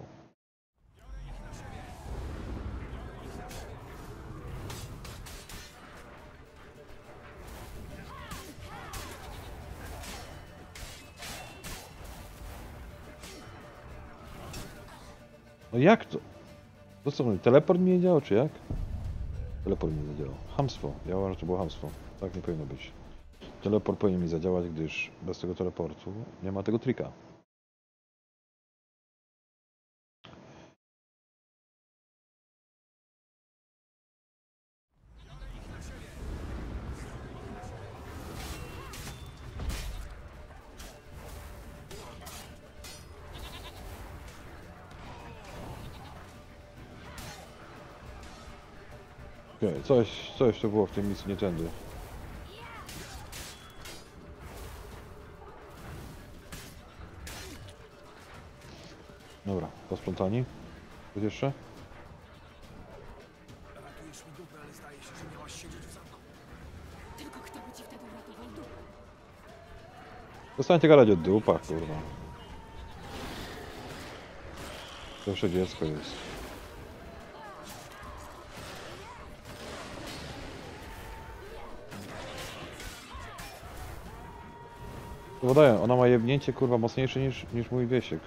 No jak to? To co, teleport mi nie działał, czy jak? Teleport mi nie zadziałał. Chamstwo. Ja uważam, że to było chamstwo. Tak nie powinno być. Teleport powinien mi zadziałać, gdyż bez tego teleportu nie ma tego trika. Okej, okay, coś, coś to było w tym misji nie tędy. Dobra, posprzątani. Coś jeszcze? Ratujesz mi dupę, ale zdaje się, że miałaś siedzieć w zamku. Tylko kto by ci wtedy uratował dupę? Zostańcie gadać o dupach, kurwa. To jeszcze dziecko jest. Powodaję, ona ma jebnięcie, kurwa, mocniejsze niż, niż mój wiesiek.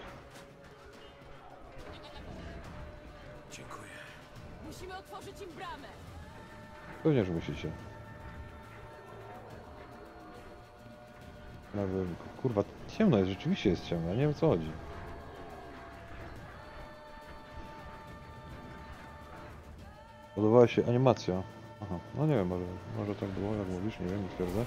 Dziękuję. Musimy otworzyć im bramę. Pewnie, że musicie. Nawet, kurwa, ciemno jest, rzeczywiście jest ciemno, ja nie wiem, o co chodzi. Podobała się animacja. Aha, no nie wiem, może, może tak było, jak mówisz, nie wiem, nie twierdzę.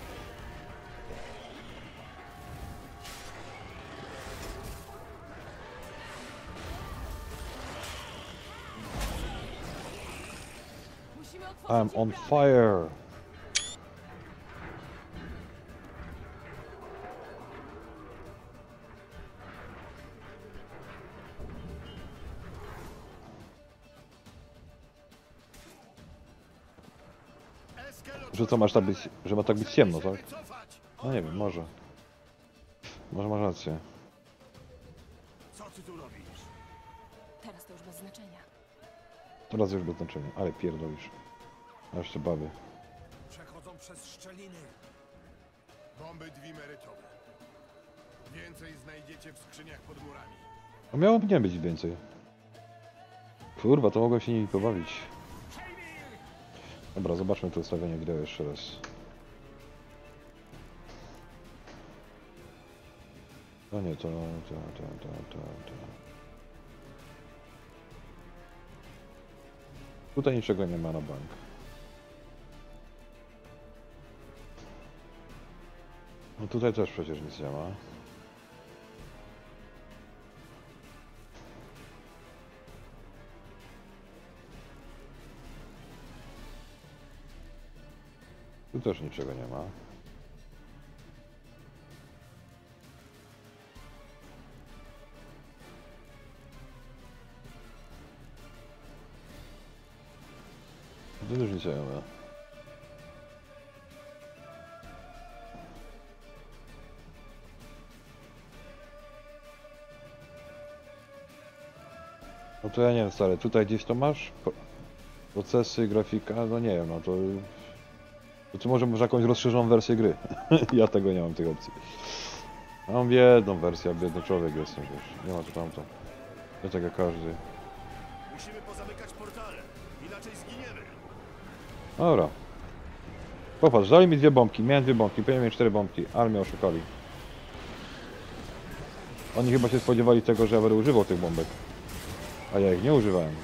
Musimy otworzyć I'm im on bramę. fire! Że co, masz tak być, że ma tak być ciemno, tak? No nie wiem, może. Może masz rację. Co ty tu robisz? Teraz to już bez znaczenia. Teraz już bez znaczenia, ale pierdolisz. A jeszcze bawię. Przechodzą przez szczeliny. Bomby dwimerytowe. Więcej znajdziecie w skrzyniach pod murami. A miało nie być więcej. Kurwa, to mogłem się nimi pobawić. Dobra, zobaczmy to ustawienie wideo jeszcze raz. To nie, to, to, to, to, to, to. Tutaj niczego nie ma na bank. No tutaj też przecież nic nie ma. Tu też niczego nie ma. Tu też niczego nie ma. No to ja nie wiem, stary, tutaj gdzieś to masz? Pro- Procesy, grafika, no nie wiem, no to... To ty może może jakąś rozszerzoną wersję gry. Ja tego nie mam, tej opcji. Mam jedną wersję, a biedny człowiek jestem, wiesz. Nie ma tu tamto. Nie tak jak każdy. Musimy pozamykać portale, inaczej zginiemy. Dobra. Popatrz, dali mi dwie bombki, miałem dwie bombki, powinien mieć cztery bombki, ale mnie oszukali. Oni chyba się spodziewali tego, że ja będę używał tych bombek. A ja ich nie używałem.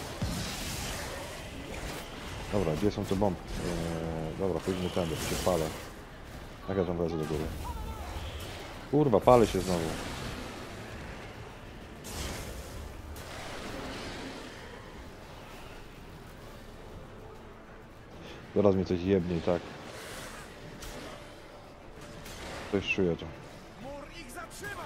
Dobra, gdzie są te bomby? Eee, dobra, pójdźmy tędy, bo się palę. Jak ja tam wezmę do góry? Kurwa, palę się znowu. Zaraz mi coś jebnie i tak. Coś czuję to. Mur ich zatrzymał!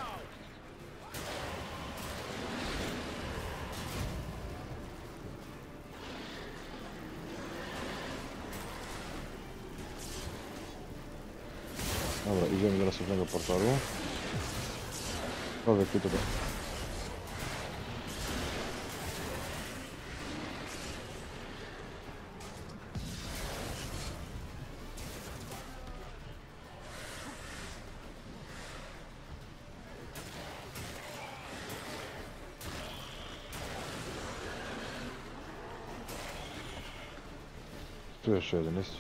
Dobra, idziemy do następnego portalu. Człowiek tu tutaj. Tu jeszcze jeden jest.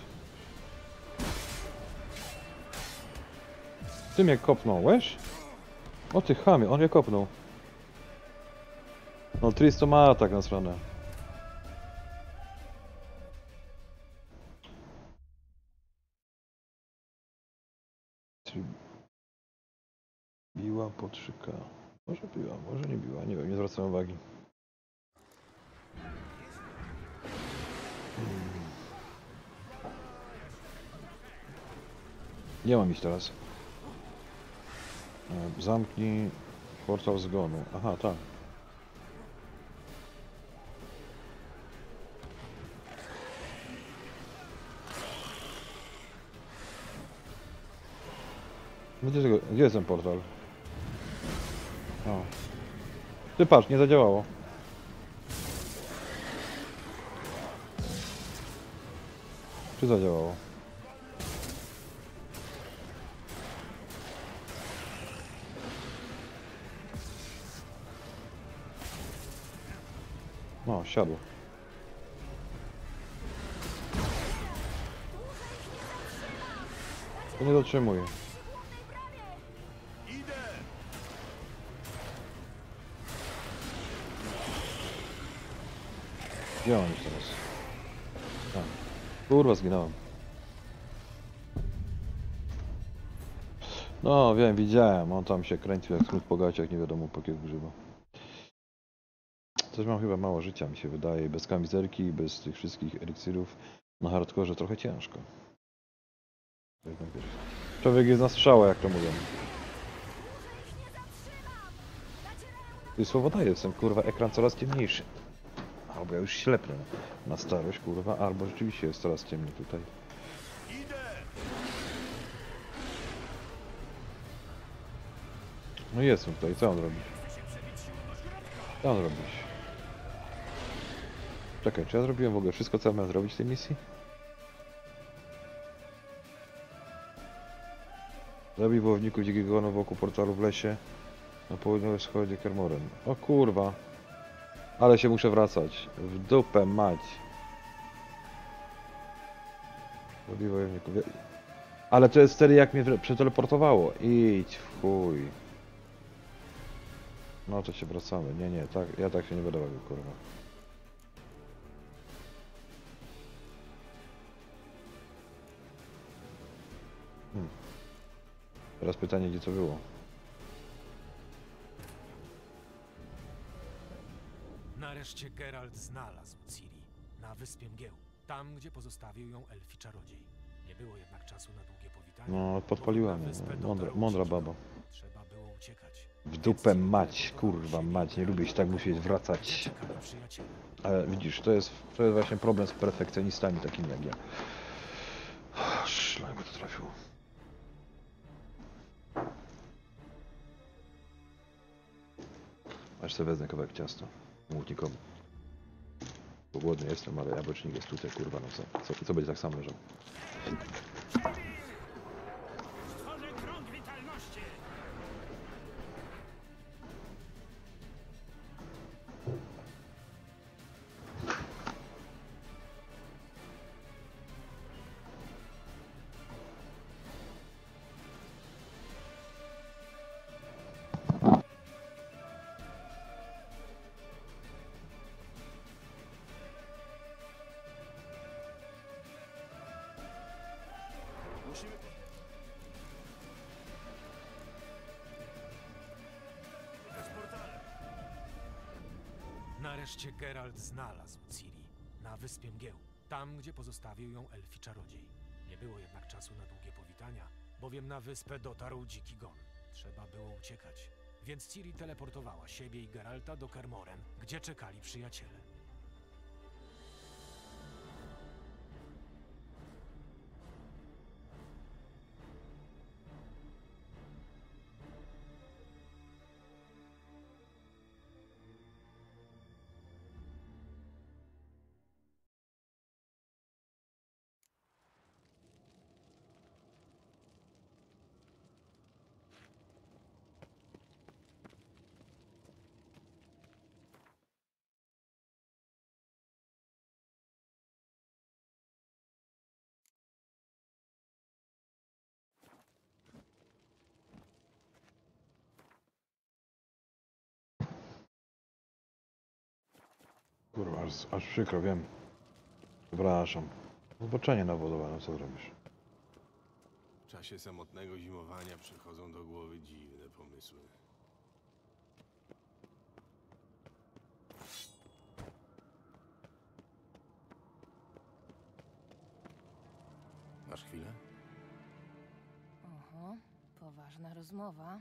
Ty mnie kopnąłeś? O ty chamie, on mnie kopnął. No Tris to ma atak na stronę. Biła po trzy K. Może biła, może nie biła, nie wiem, nie zwracam uwagi. Hmm. Nie mam iść teraz. E, Zamknij portal zgonu. Aha, tak. Gdzie, tego, gdzie jest ten portal? O. Ty patrz, nie zadziałało. Czy zadziałało? No, siadło. To nie dotrzymuje. Gdzie on jest teraz? Tam. Kurwa, zginąłem. No wiem, widziałem. On tam się kręcił jak smut po gaciach, nie wiadomo po kiedy grzyba. Coś mam chyba mało życia, mi się wydaje. I bez kamizelki, i bez tych wszystkich eliksirów na hardkorze trochę ciężko. Jednak wiesz, człowiek jest na strzała, jak to mówią. I słowo daję, jestem kurwa ekran coraz ciemniejszy. Albo ja już ślepnę na starość, kurwa, albo rzeczywiście jest coraz ciemniej tutaj. No jestem tutaj, co on robi? Co on robi? Czekaj, czy ja zrobiłem w ogóle wszystko, co miałem zrobić w tej misji? Zabij wołowników dzikiego gonu wokół portalu w lesie na południowym wschodzie Kermoren. O kurwa. Ale się muszę wracać. W dupę mać. Zabij wojowników. Ale to jest wtedy jak mnie przeteleportowało. Idź w chuj. No to się wracamy. Nie, nie, tak, ja tak się nie będę bawił, kurwa. Hmm. Teraz pytanie, gdzie to było? Nareszcie Geralt znalazł Ciri na wyspie Mgieł, tam gdzie pozostawił ją elfi czarodziej. Nie było jednak czasu na długie powitanie. No, podpaliła mnie. No, mądra, mądra baba. Trzeba było uciekać. W dupę mać, kurwa mać, nie lubię się tak musieć wracać. Ale widzisz, to jest, to jest właśnie problem z perfekcjonistami takimi jak ja. Szlak by to trafił. Aż sobie wezmę kawałek ciasta. Młotnikowy. Bo głodny jestem, ale jabłecznik jest tutaj, kurwa, no co? Co, co będzie tak samo leżał? Nareszcie Geralt znalazł Ciri na wyspie Mgieł, tam gdzie pozostawił ją elfi czarodziej. Nie było jednak czasu na długie powitania, bowiem na wyspę dotarł dziki gon. Trzeba było uciekać, więc Ciri teleportowała siebie i Geralta do Kermoren, gdzie czekali przyjaciele. Kurwa, aż, aż przykro, wiem. Przepraszam. Zboczenie nawodowane, co robisz? W czasie samotnego zimowania przychodzą do głowy dziwne pomysły. Masz chwilę? Oho, poważna rozmowa.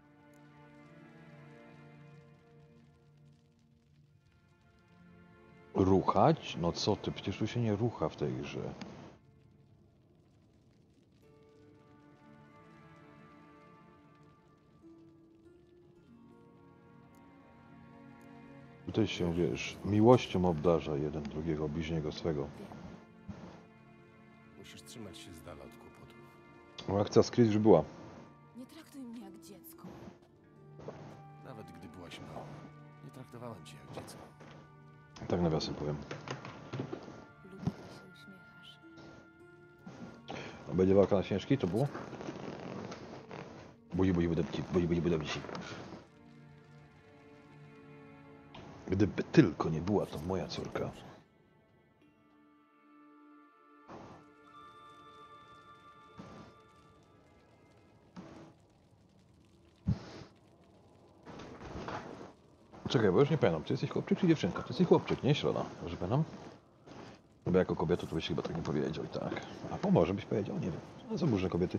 Ruchać? No co ty, przecież tu się nie rucha w tej grze. Ty się, wiesz, miłością obdarza jeden drugiego, bliźniego swego. Musisz trzymać się z dala od kłopotów. Akcja z Chris już była. Nie traktuj mnie jak dziecko. Nawet gdy byłaś mała, nie traktowałem cię jak dziecko. Tak nawiasem powiem. Lubię, gdy się uśmiechasz. A będzie walka na śnieżki? To było? Budzi, budzi, budzi, budzi, budzi, budzi. Gdyby tylko nie była to moja córka. Czekaj, bo już nie pamiętam, ty jesteś chłopczyk czy dziewczynka? Ty jesteś chłopczyk, nie środa, może pamiętam? No bo jako kobieta to byś chyba tak nie powiedział i tak. A po może byś powiedział, nie wiem. No, są różne kobiety.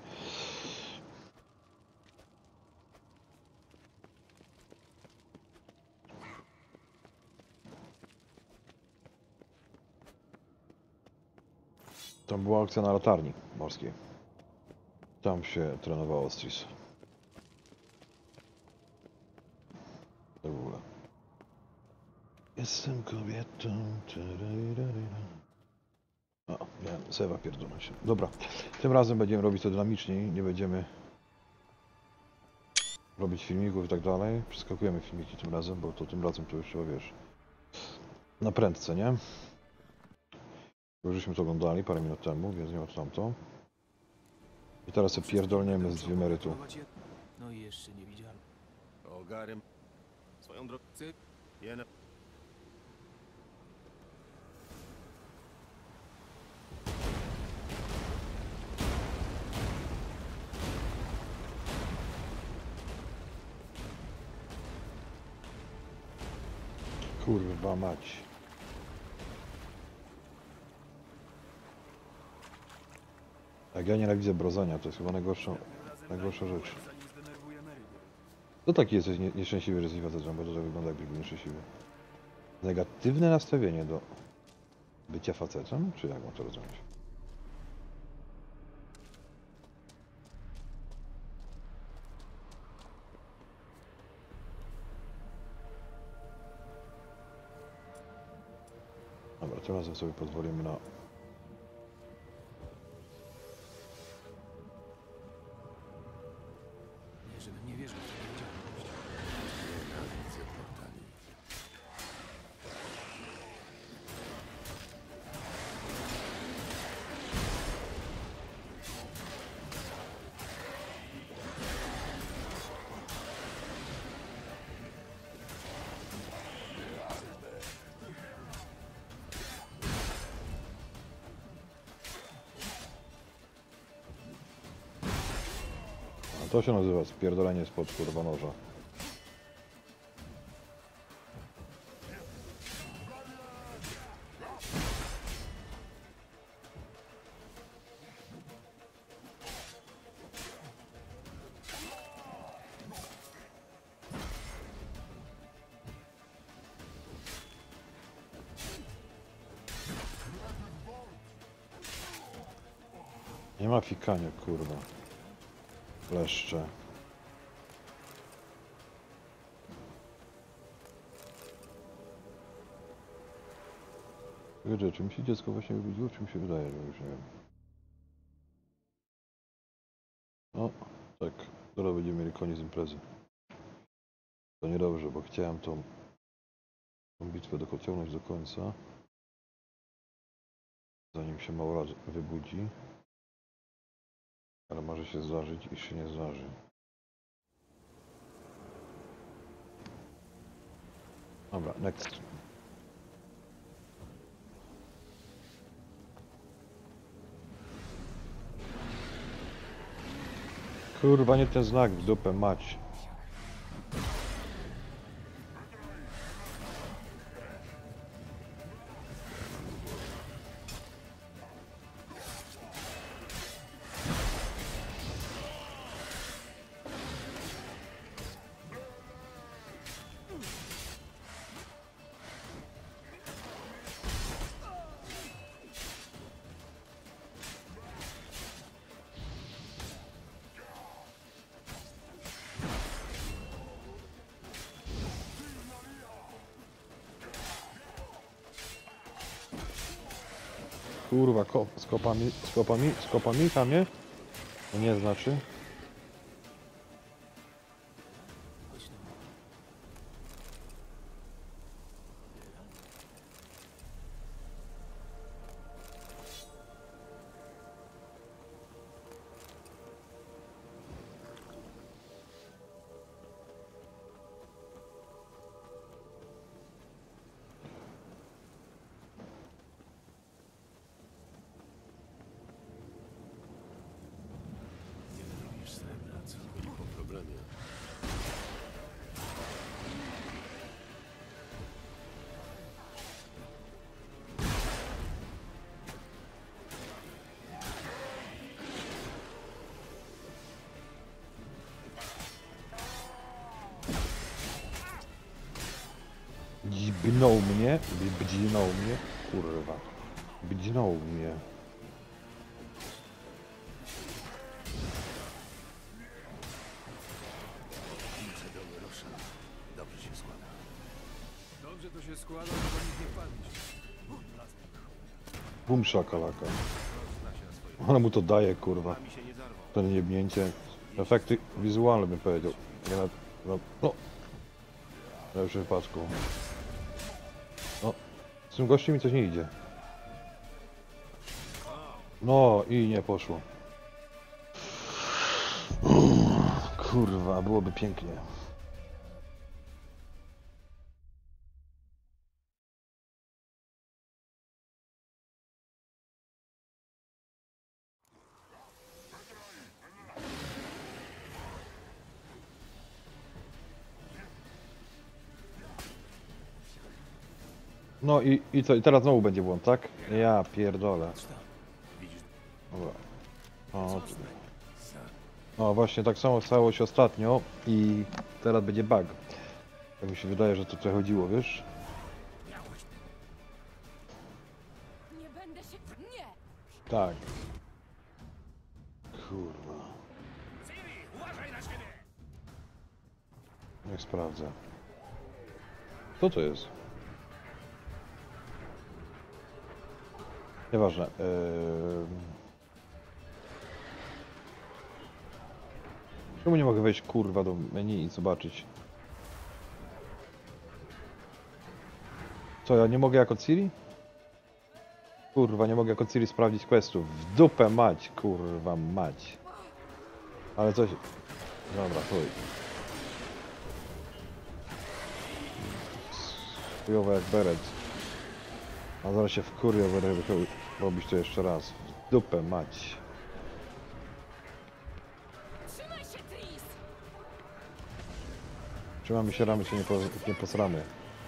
Tam była akcja na latarni morskiej. Tam się trenowało Stris. To w ogóle. Jestem kobietą. O, miałem zewa pierdolę się. Dobra, tym razem będziemy robić to dynamiczniej, nie będziemy robić filmików i tak dalej. Przeskakujemy filmiki tym razem, bo to tym razem to już trzeba, wiesz, na prędce, nie? Już żeśmy to oglądali parę minut temu, więc nie ma tamto. I teraz się pierdolniemy z dwie emerytu. No i jeszcze niewidzialny. Ogarem. Swoją drogą. Jen... Kurwa mać. Jak ja nienawidzę brozania, to jest chyba najgorsza, najgorsza rzecz. To taki jesteś nie, nieszczęśliwy, że jesteś facetem, bo to tak wygląda, jakbyś był nieszczęśliwy. Negatywne nastawienie do bycia facetem? Czy jak mam to rozumieć? Dobra, tym razem sobie pozwolimy na... Nie, żebym nie wierzył w tę niewidzialność. Nienawidzę portali. A to się nazywa spierdolenie spod kurwa noża. Nie ma fikania, kurwa. Leszcze. Wiecie, czy mi się dziecko właśnie wybudziło, czy mi się wydaje, że już nie wiem. No, tak. Teraz będziemy mieli koniec imprezy. To niedobrze, bo chciałem tą, tą bitwę dociągnąć do końca. Zanim się Maura wybudzi. Ale może się zdarzyć i się nie zdarzy. Dobra, next. Kurwa, nie ten znak w dupę mać. Kurwa, kop, z kopami, z kopami, z kopami, kamie? To nie znaczy. Po problemie. Dźbnął mnie, bdzinął mnie, kurwa. Bdzinął mnie. Cedowy Rosza. Dobrze się składa. Dobrze to się składa, że do nich nie wpadliśmy. Bum szakalaka. Ona mu to daje, kurwa. To niebnięcie. Efekty wizualne bym powiedział. Nie na, no, no. W lepszym wypadku. No. Z tym gościem mi coś nie idzie. No i nie poszło. Kurwa, byłoby pięknie. No i, i co? I teraz znowu będzie błąd, tak? Ja pierdolę. Dobra. O, no właśnie, tak samo stało się ostatnio i teraz będzie bug. Tak mi się wydaje, że to przechodziło, wiesz? Nie będę się... Nie! Tak. Kurwa. Niech sprawdzę. Co to jest? Nieważne. Yy... Czemu nie mogę wejść, kurwa, do menu i zobaczyć? Co, ja nie mogę jako Ciri? Kurwa, nie mogę jako Ciri sprawdzić questów. W dupę mać, kurwa mać. Ale coś... Dobra, chuj. Chujowe jak beret. A zaraz się wkurwię, będę robić to jeszcze raz. W dupę mać. Trzymaj się, Tris! Trzymamy się ramy, się nie, po, nie posramy.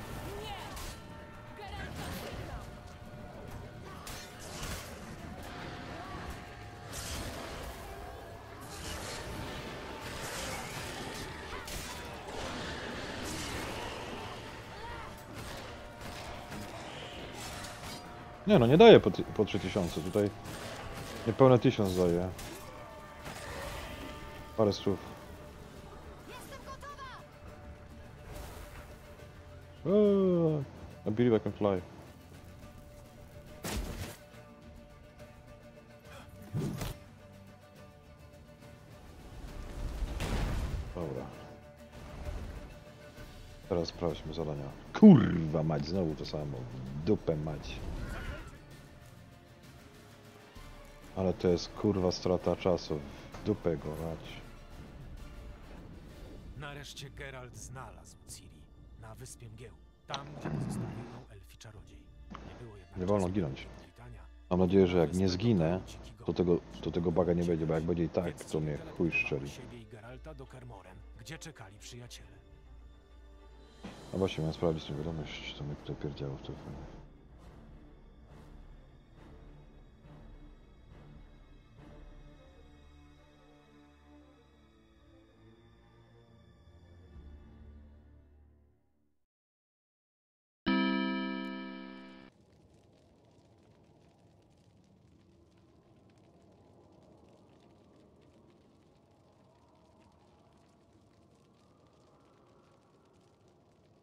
Nie no, nie daje po, po trzy tysiące, tutaj niepełne tysiąc daje. Parę stów. Eee, I believe I can fly. Dobra. Teraz sprawdźmy zadania. Kurwa mać, znowu to samo. Dupę mać. Ale to jest kurwa strata czasu. W dupę go mać. Nareszcie Geralt znalazł Ciri na wyspie Mgieł. Tam, gdzie pozostawił ją elfi czarodziej. Nie było jednak Nie wolno czasu ginąć. do witania. Mam nadzieję, że jak nie zginę, to tego, to tego baga nie będzie, bo jak będzie i tak, Więc to mnie Ciri chuj teleportowała szczeli. siebie i Geralta do Kermoren, gdzie czekali przyjaciele. A właśnie, miałem sprawdzić tę wiadomość, co mnie tutaj pierdziało w tej chwili.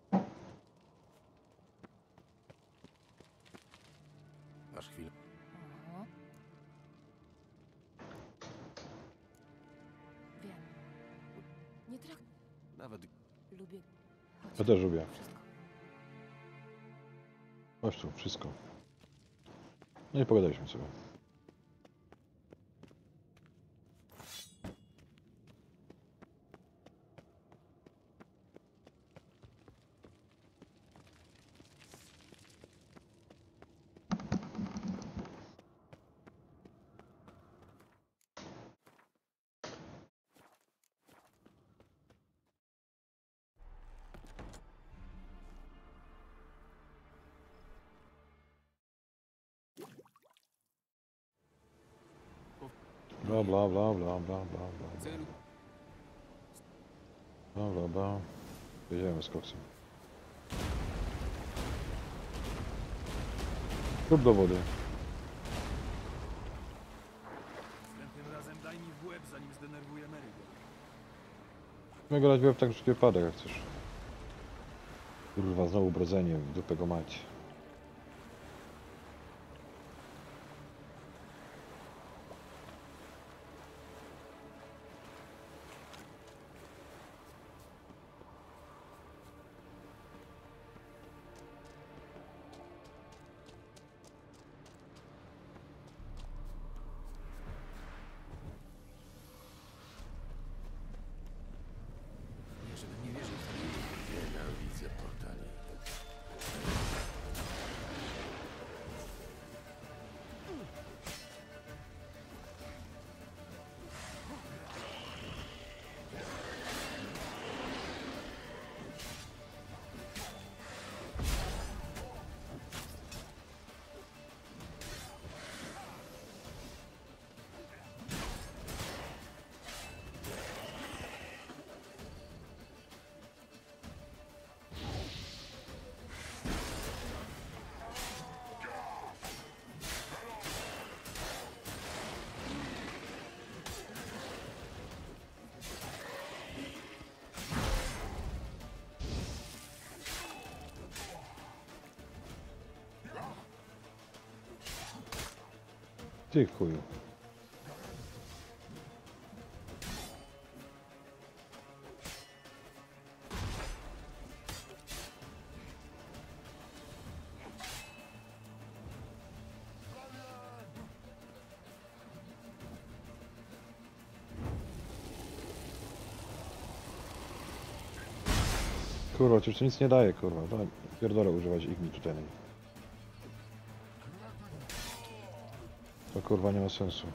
Masz chwilę? Nawet Lubię. Ja też lubię. Chodź tu, wszystko. No i pogadaliśmy sobie. Bla bla bla bla bla bla bla. Bla bla bla. Jedziemy z koksem. Lub do wody. Następnym razem daj mi w łeb, zanim zdenerwuję Marygo. Mogę go dać w łeb tak wszelki wypadek, jak chcesz. Kurwa, znowu brodzenie, w dupę go mać. Nie, żebym nie wierzył w to. Nienawidzę portali. Ty chuju. Kurwa, przecież to nic nie daje, kurwa. To pierdolę używać igni tutaj. To kurwa nie ma sensu.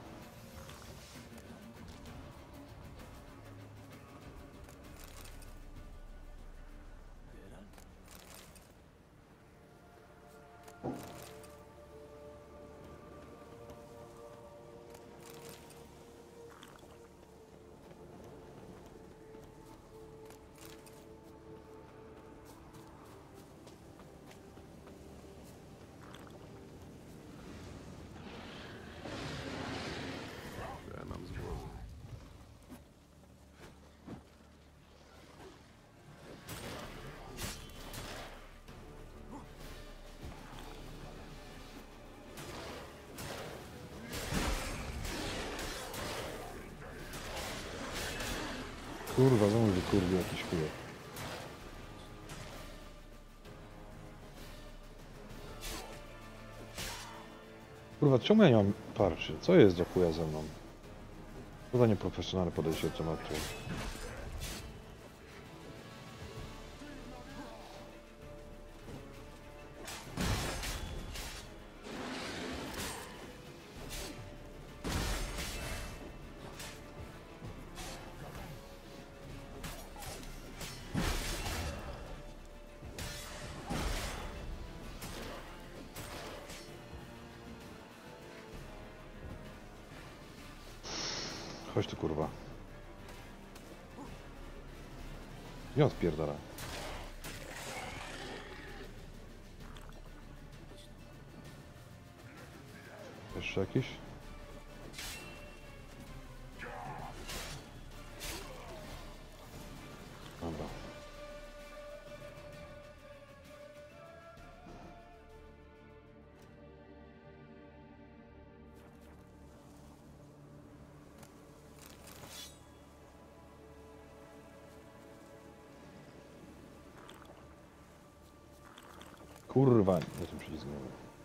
Ja mam z głowy. Kurwa, znowu wykurwił jakiś chuje. Kurwa, czemu ja nie mam parczy? Co jest do chuja ze mną? Chyba nieprofesjonalne podejście do tematu. Chodź tu, kurwa. Nie odpierdala. Jeszcze jakiś? Dobra. Kurwa, nie tym przyciskiem.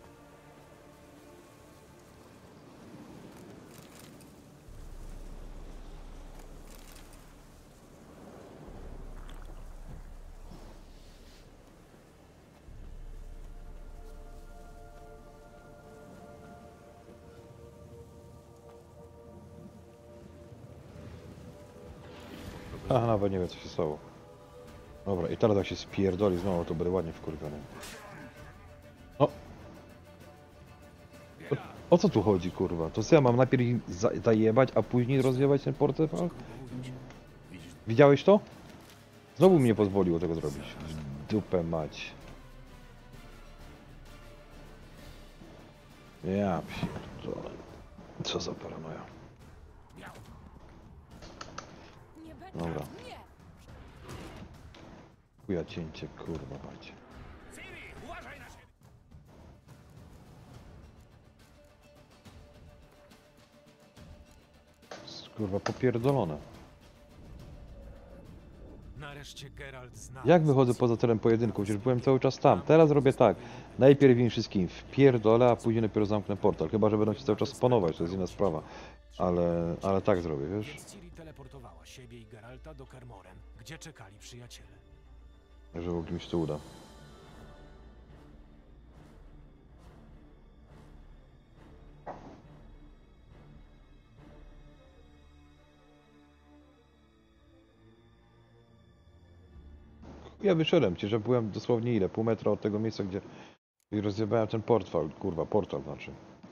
Aha, nawet nie wiem co się stało. Dobra, i teraz jak się spierdoli znowu, to będę ładnie wkurwiony. No. O, o co tu chodzi, kurwa? To co ja mam najpierw ich za zajebać, a później rozjebać ten portfel? Widziałeś to? Znowu mi nie pozwoliło tego zrobić. Dupę mać. Ja pierdolę. Co za paranoja. Dobra. Chuja cięcie, kurwa macie. Kurwa popierdolone. Nareszcie Geralt znalazł. Jak wychodzę poza teren pojedynku? Przecież byłem cały czas tam. Teraz robię tak. Najpierw im wszystkim wpierdolę, a później dopiero zamknę portal. Chyba, że będą się cały czas spanować, to jest inna sprawa. Ale, ale tak zrobię, wiesz? Więc Ciri teleportowała siebie i Geralta do Kermoren, gdzie czekali przyjaciele. Że w ogóle mi się to uda. Ja wyszedłem ci, że byłem dosłownie ile? Pół metra od tego miejsca, gdzie i rozjebałem ten portal, kurwa, portal znaczy.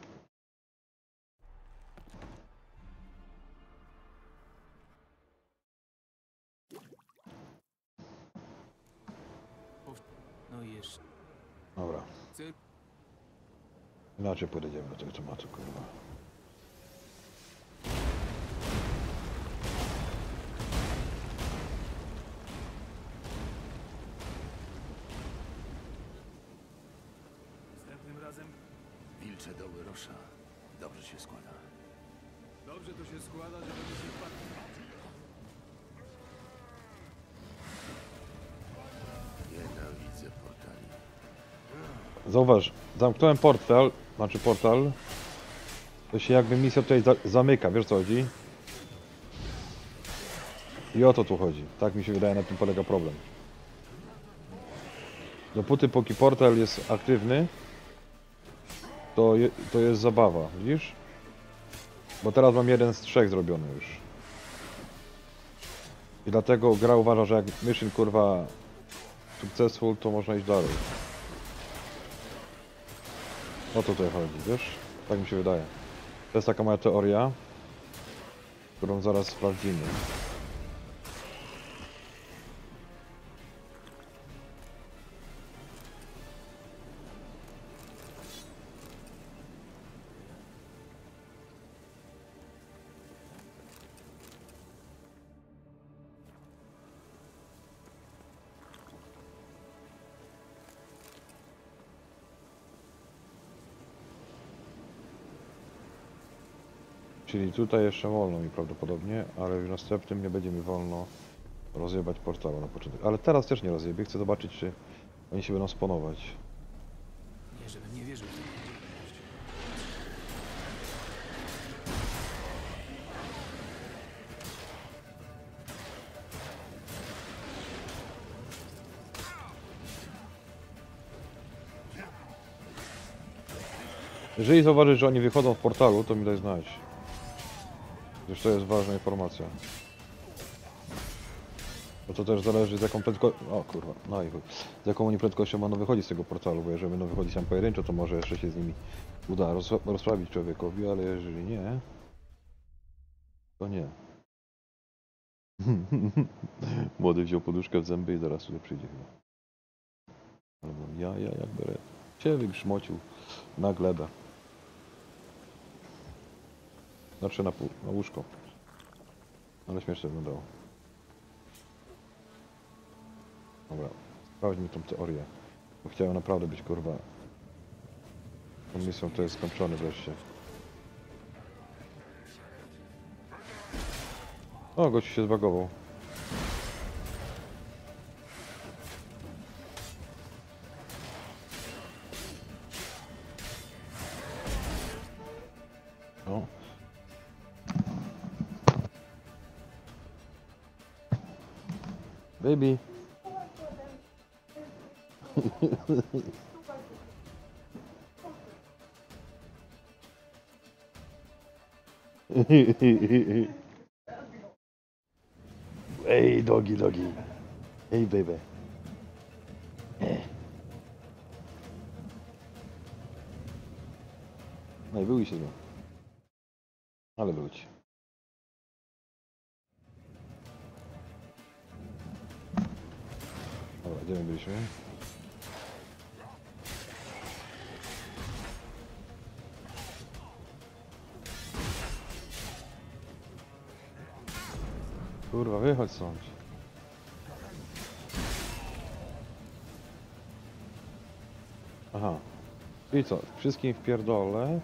No i jeszcze. Dobra. Inaczej podejdziemy do tego tematu, kurwa. Następnym razem wilcze doły Rosza. Dobrze się składa. Dobrze to się składa, że będzie się wpadł. Nienawidzę portali. Zauważ, zamknąłem portal, znaczy portal. To się jakby misja tutaj za zamyka, wiesz co chodzi? I o to tu chodzi. Tak mi się wydaje, na tym polega problem. Dopóty póki portal jest aktywny, to, je, to jest zabawa, widzisz? Bo teraz mam jeden z trzech zrobiony już. I dlatego gra uważa, że jak mission kurwa successful, to można iść dalej. O to tutaj chodzi, wiesz? Tak mi się wydaje. To jest taka moja teoria, którą zaraz sprawdzimy. Czyli tutaj jeszcze wolno mi prawdopodobnie, ale w następnym nie będzie mi wolno rozjebać portalu na początek. Ale teraz też nie rozjebię, chcę zobaczyć, czy oni się będą spawnować. Nie, żebym nie wierzył w to. Jeżeli zauważysz, że oni wychodzą w portalu, to mi daj znać. Gdyż to jest ważna informacja. Bo to też zależy z jaką prędkością... O kurwa, no i chuj. Z jaką oni prędkością będą wychodzić z tego portalu, bo jeżeli będą wychodzić tam pojedynczo, to może jeszcze się z nimi uda roz rozprawić człowiekowi, ale jeżeli nie... To nie. Młody wziął poduszkę w zęby i zaraz tutaj przyjdzie chyba. Albo ja, ja jak beret. Cię wygrzmocił na glebę. Znaczy na pół, na łóżko. Ale śmiesznie wyglądało. Dobra, sprawdźmy tą teorię. Bo chciałem naprawdę być kurwa. Tą misją to jest skończony wreszcie. O, gościu się zbagował. O. Baby. Hey, doggy, doggy. Hey, baby. Eh. No i bój się z nią. Ale wróć. Dobra, gdzie my byliśmy? Kurwa, wychodź stąd. Aha. I co? Wszystkim wpierdolę.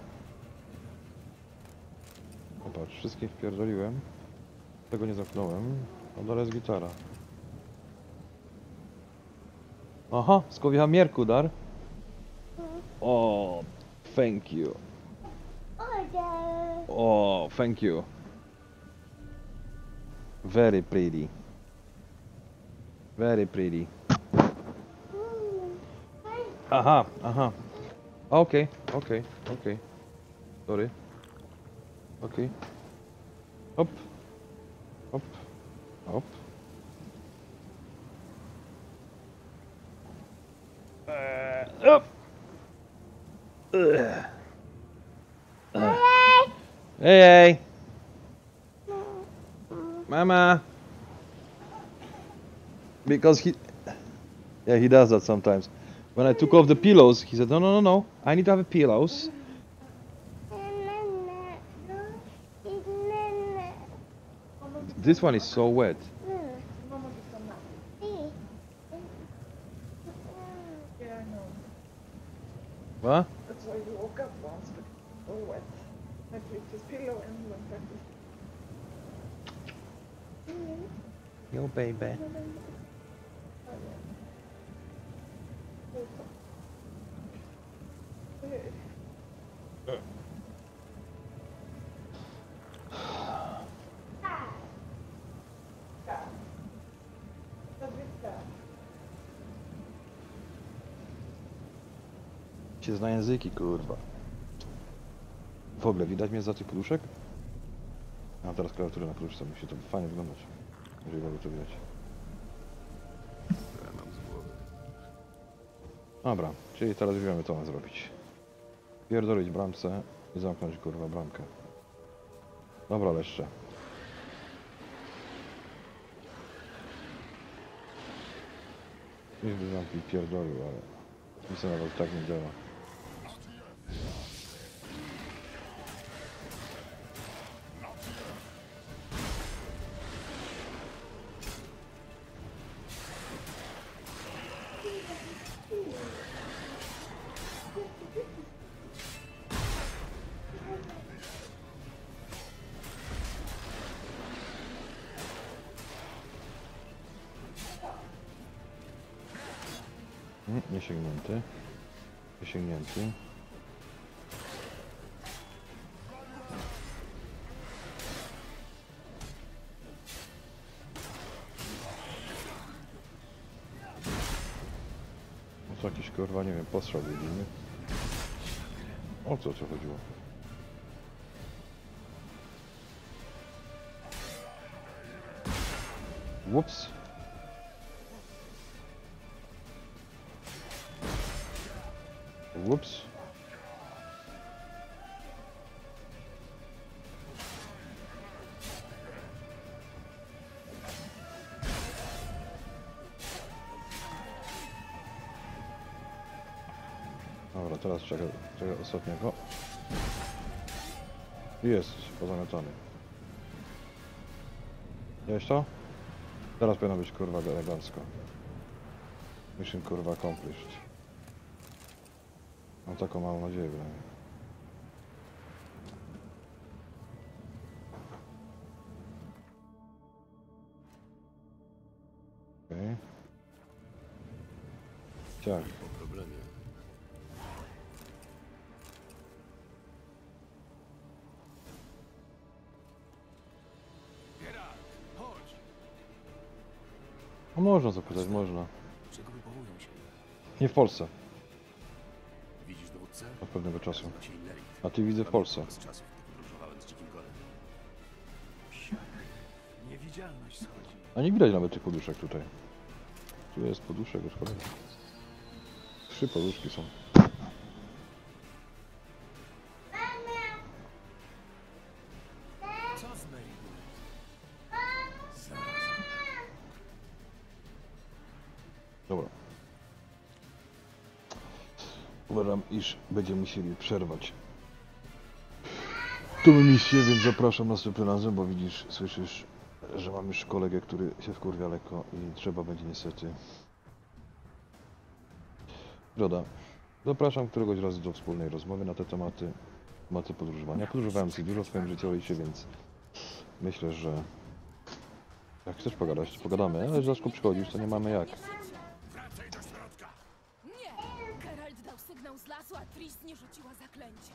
Popatrz, wszystkim wpierdoliłem. Tego nie zamknąłem. A dalej jest gitara. Aha, skowiecha mierku dar. O, thank you. O, thank you. Very pretty. Very pretty. Aha, aha. Okay, okay, okay. Sorry. Okay. Hop. Hop. Hop. Uh, up. Uh. Uh. Hey, hey. Mama. Because he, yeah, he does that sometimes. When I took off the pillows, he said, no, no, no, no, I need to have a pillows. This one is so wet. What? That's why we woke up once, but all wet. I flipped his pillow and went back to sleep. Yo, baby. Się zna języki, kurwa. W ogóle widać mnie za tych poduszek? Mam teraz klawiaturę na poduszce, musi to fajnie wyglądać. Jeżeli mogę to widać. Ja mam z głowy. Dobra, czyli teraz wiemy, co mam zrobić. Pierdolić bramce i zamknąć, kurwa, bramkę. Dobra, leszcze. Już by zamknął pierdolił, ale nic nawet tak nie działa. Mm, niesięgnięty. Niesięgnięty. No to jakiś, kurwa, nie wiem, postrzał jedyny. O co co chodziło? Whoops. Whoops. Dobra, teraz czekaj, czekaj ostatniego. Jest, pozamiatany. Widziałeś to? Teraz powinno być, kurwa, elegancko. Mission, kurwa, accomplished. Mam taką małą nadzieję, bynajmniej. Okej. Ciach. Po problemie. No można zapytać, można. Czego wywołują się? Nie w Polsce. Widzisz dowódcę? Od pewnego czasu. Nazywam się Innerit. A ty widzę w Polsce. Z czasów, gdy podróżowałem z dzikim gonem. Niewidzialność schodzi. A nie widać nawet tych poduszek tutaj. Tu jest poduszek, już cholera. Trzy poduszki są. Co z Mary? Dobra. Uważam, iż będziemy musieli przerwać tą misję, więc zapraszam następnym razem, bo widzisz, słyszysz, że mam już kolegę, który się wkurwia lekko i trzeba będzie niestety... Droda, zapraszam któregoś razu do wspólnej rozmowy na te tematy, tematy podróżowania. Podróżowałem sobie dużo w swoim życiorysie, więc myślę, że jak chcesz pogadać, to pogadamy, ale że zaczku przychodzisz, to nie mamy jak. Nie! Geralt dał sygnał z lasu, a Tris nie rzuciła zaklęcia.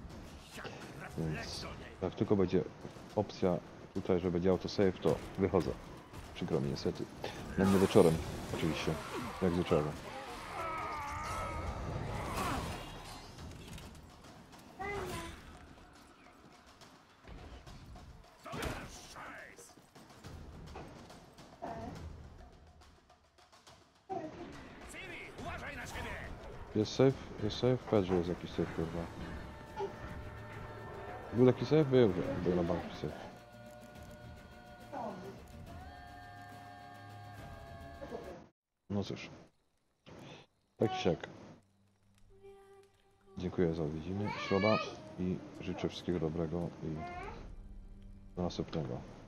Więc jak tylko będzie opcja tutaj, żeby działał to save, to wychodzę. Przykro mi niestety. Na mnie wieczorem, oczywiście, jak zwyczajnie. Uważaj na siebie! Jest safe? Jest safe? Patrz, że jest jakiś safe, kurwa. Był taki safe? Był, był na banku safe. No cóż. Tak czy siak. Dziękuję za odwiedziny. Środa i życzę wszystkiego dobrego i do następnego.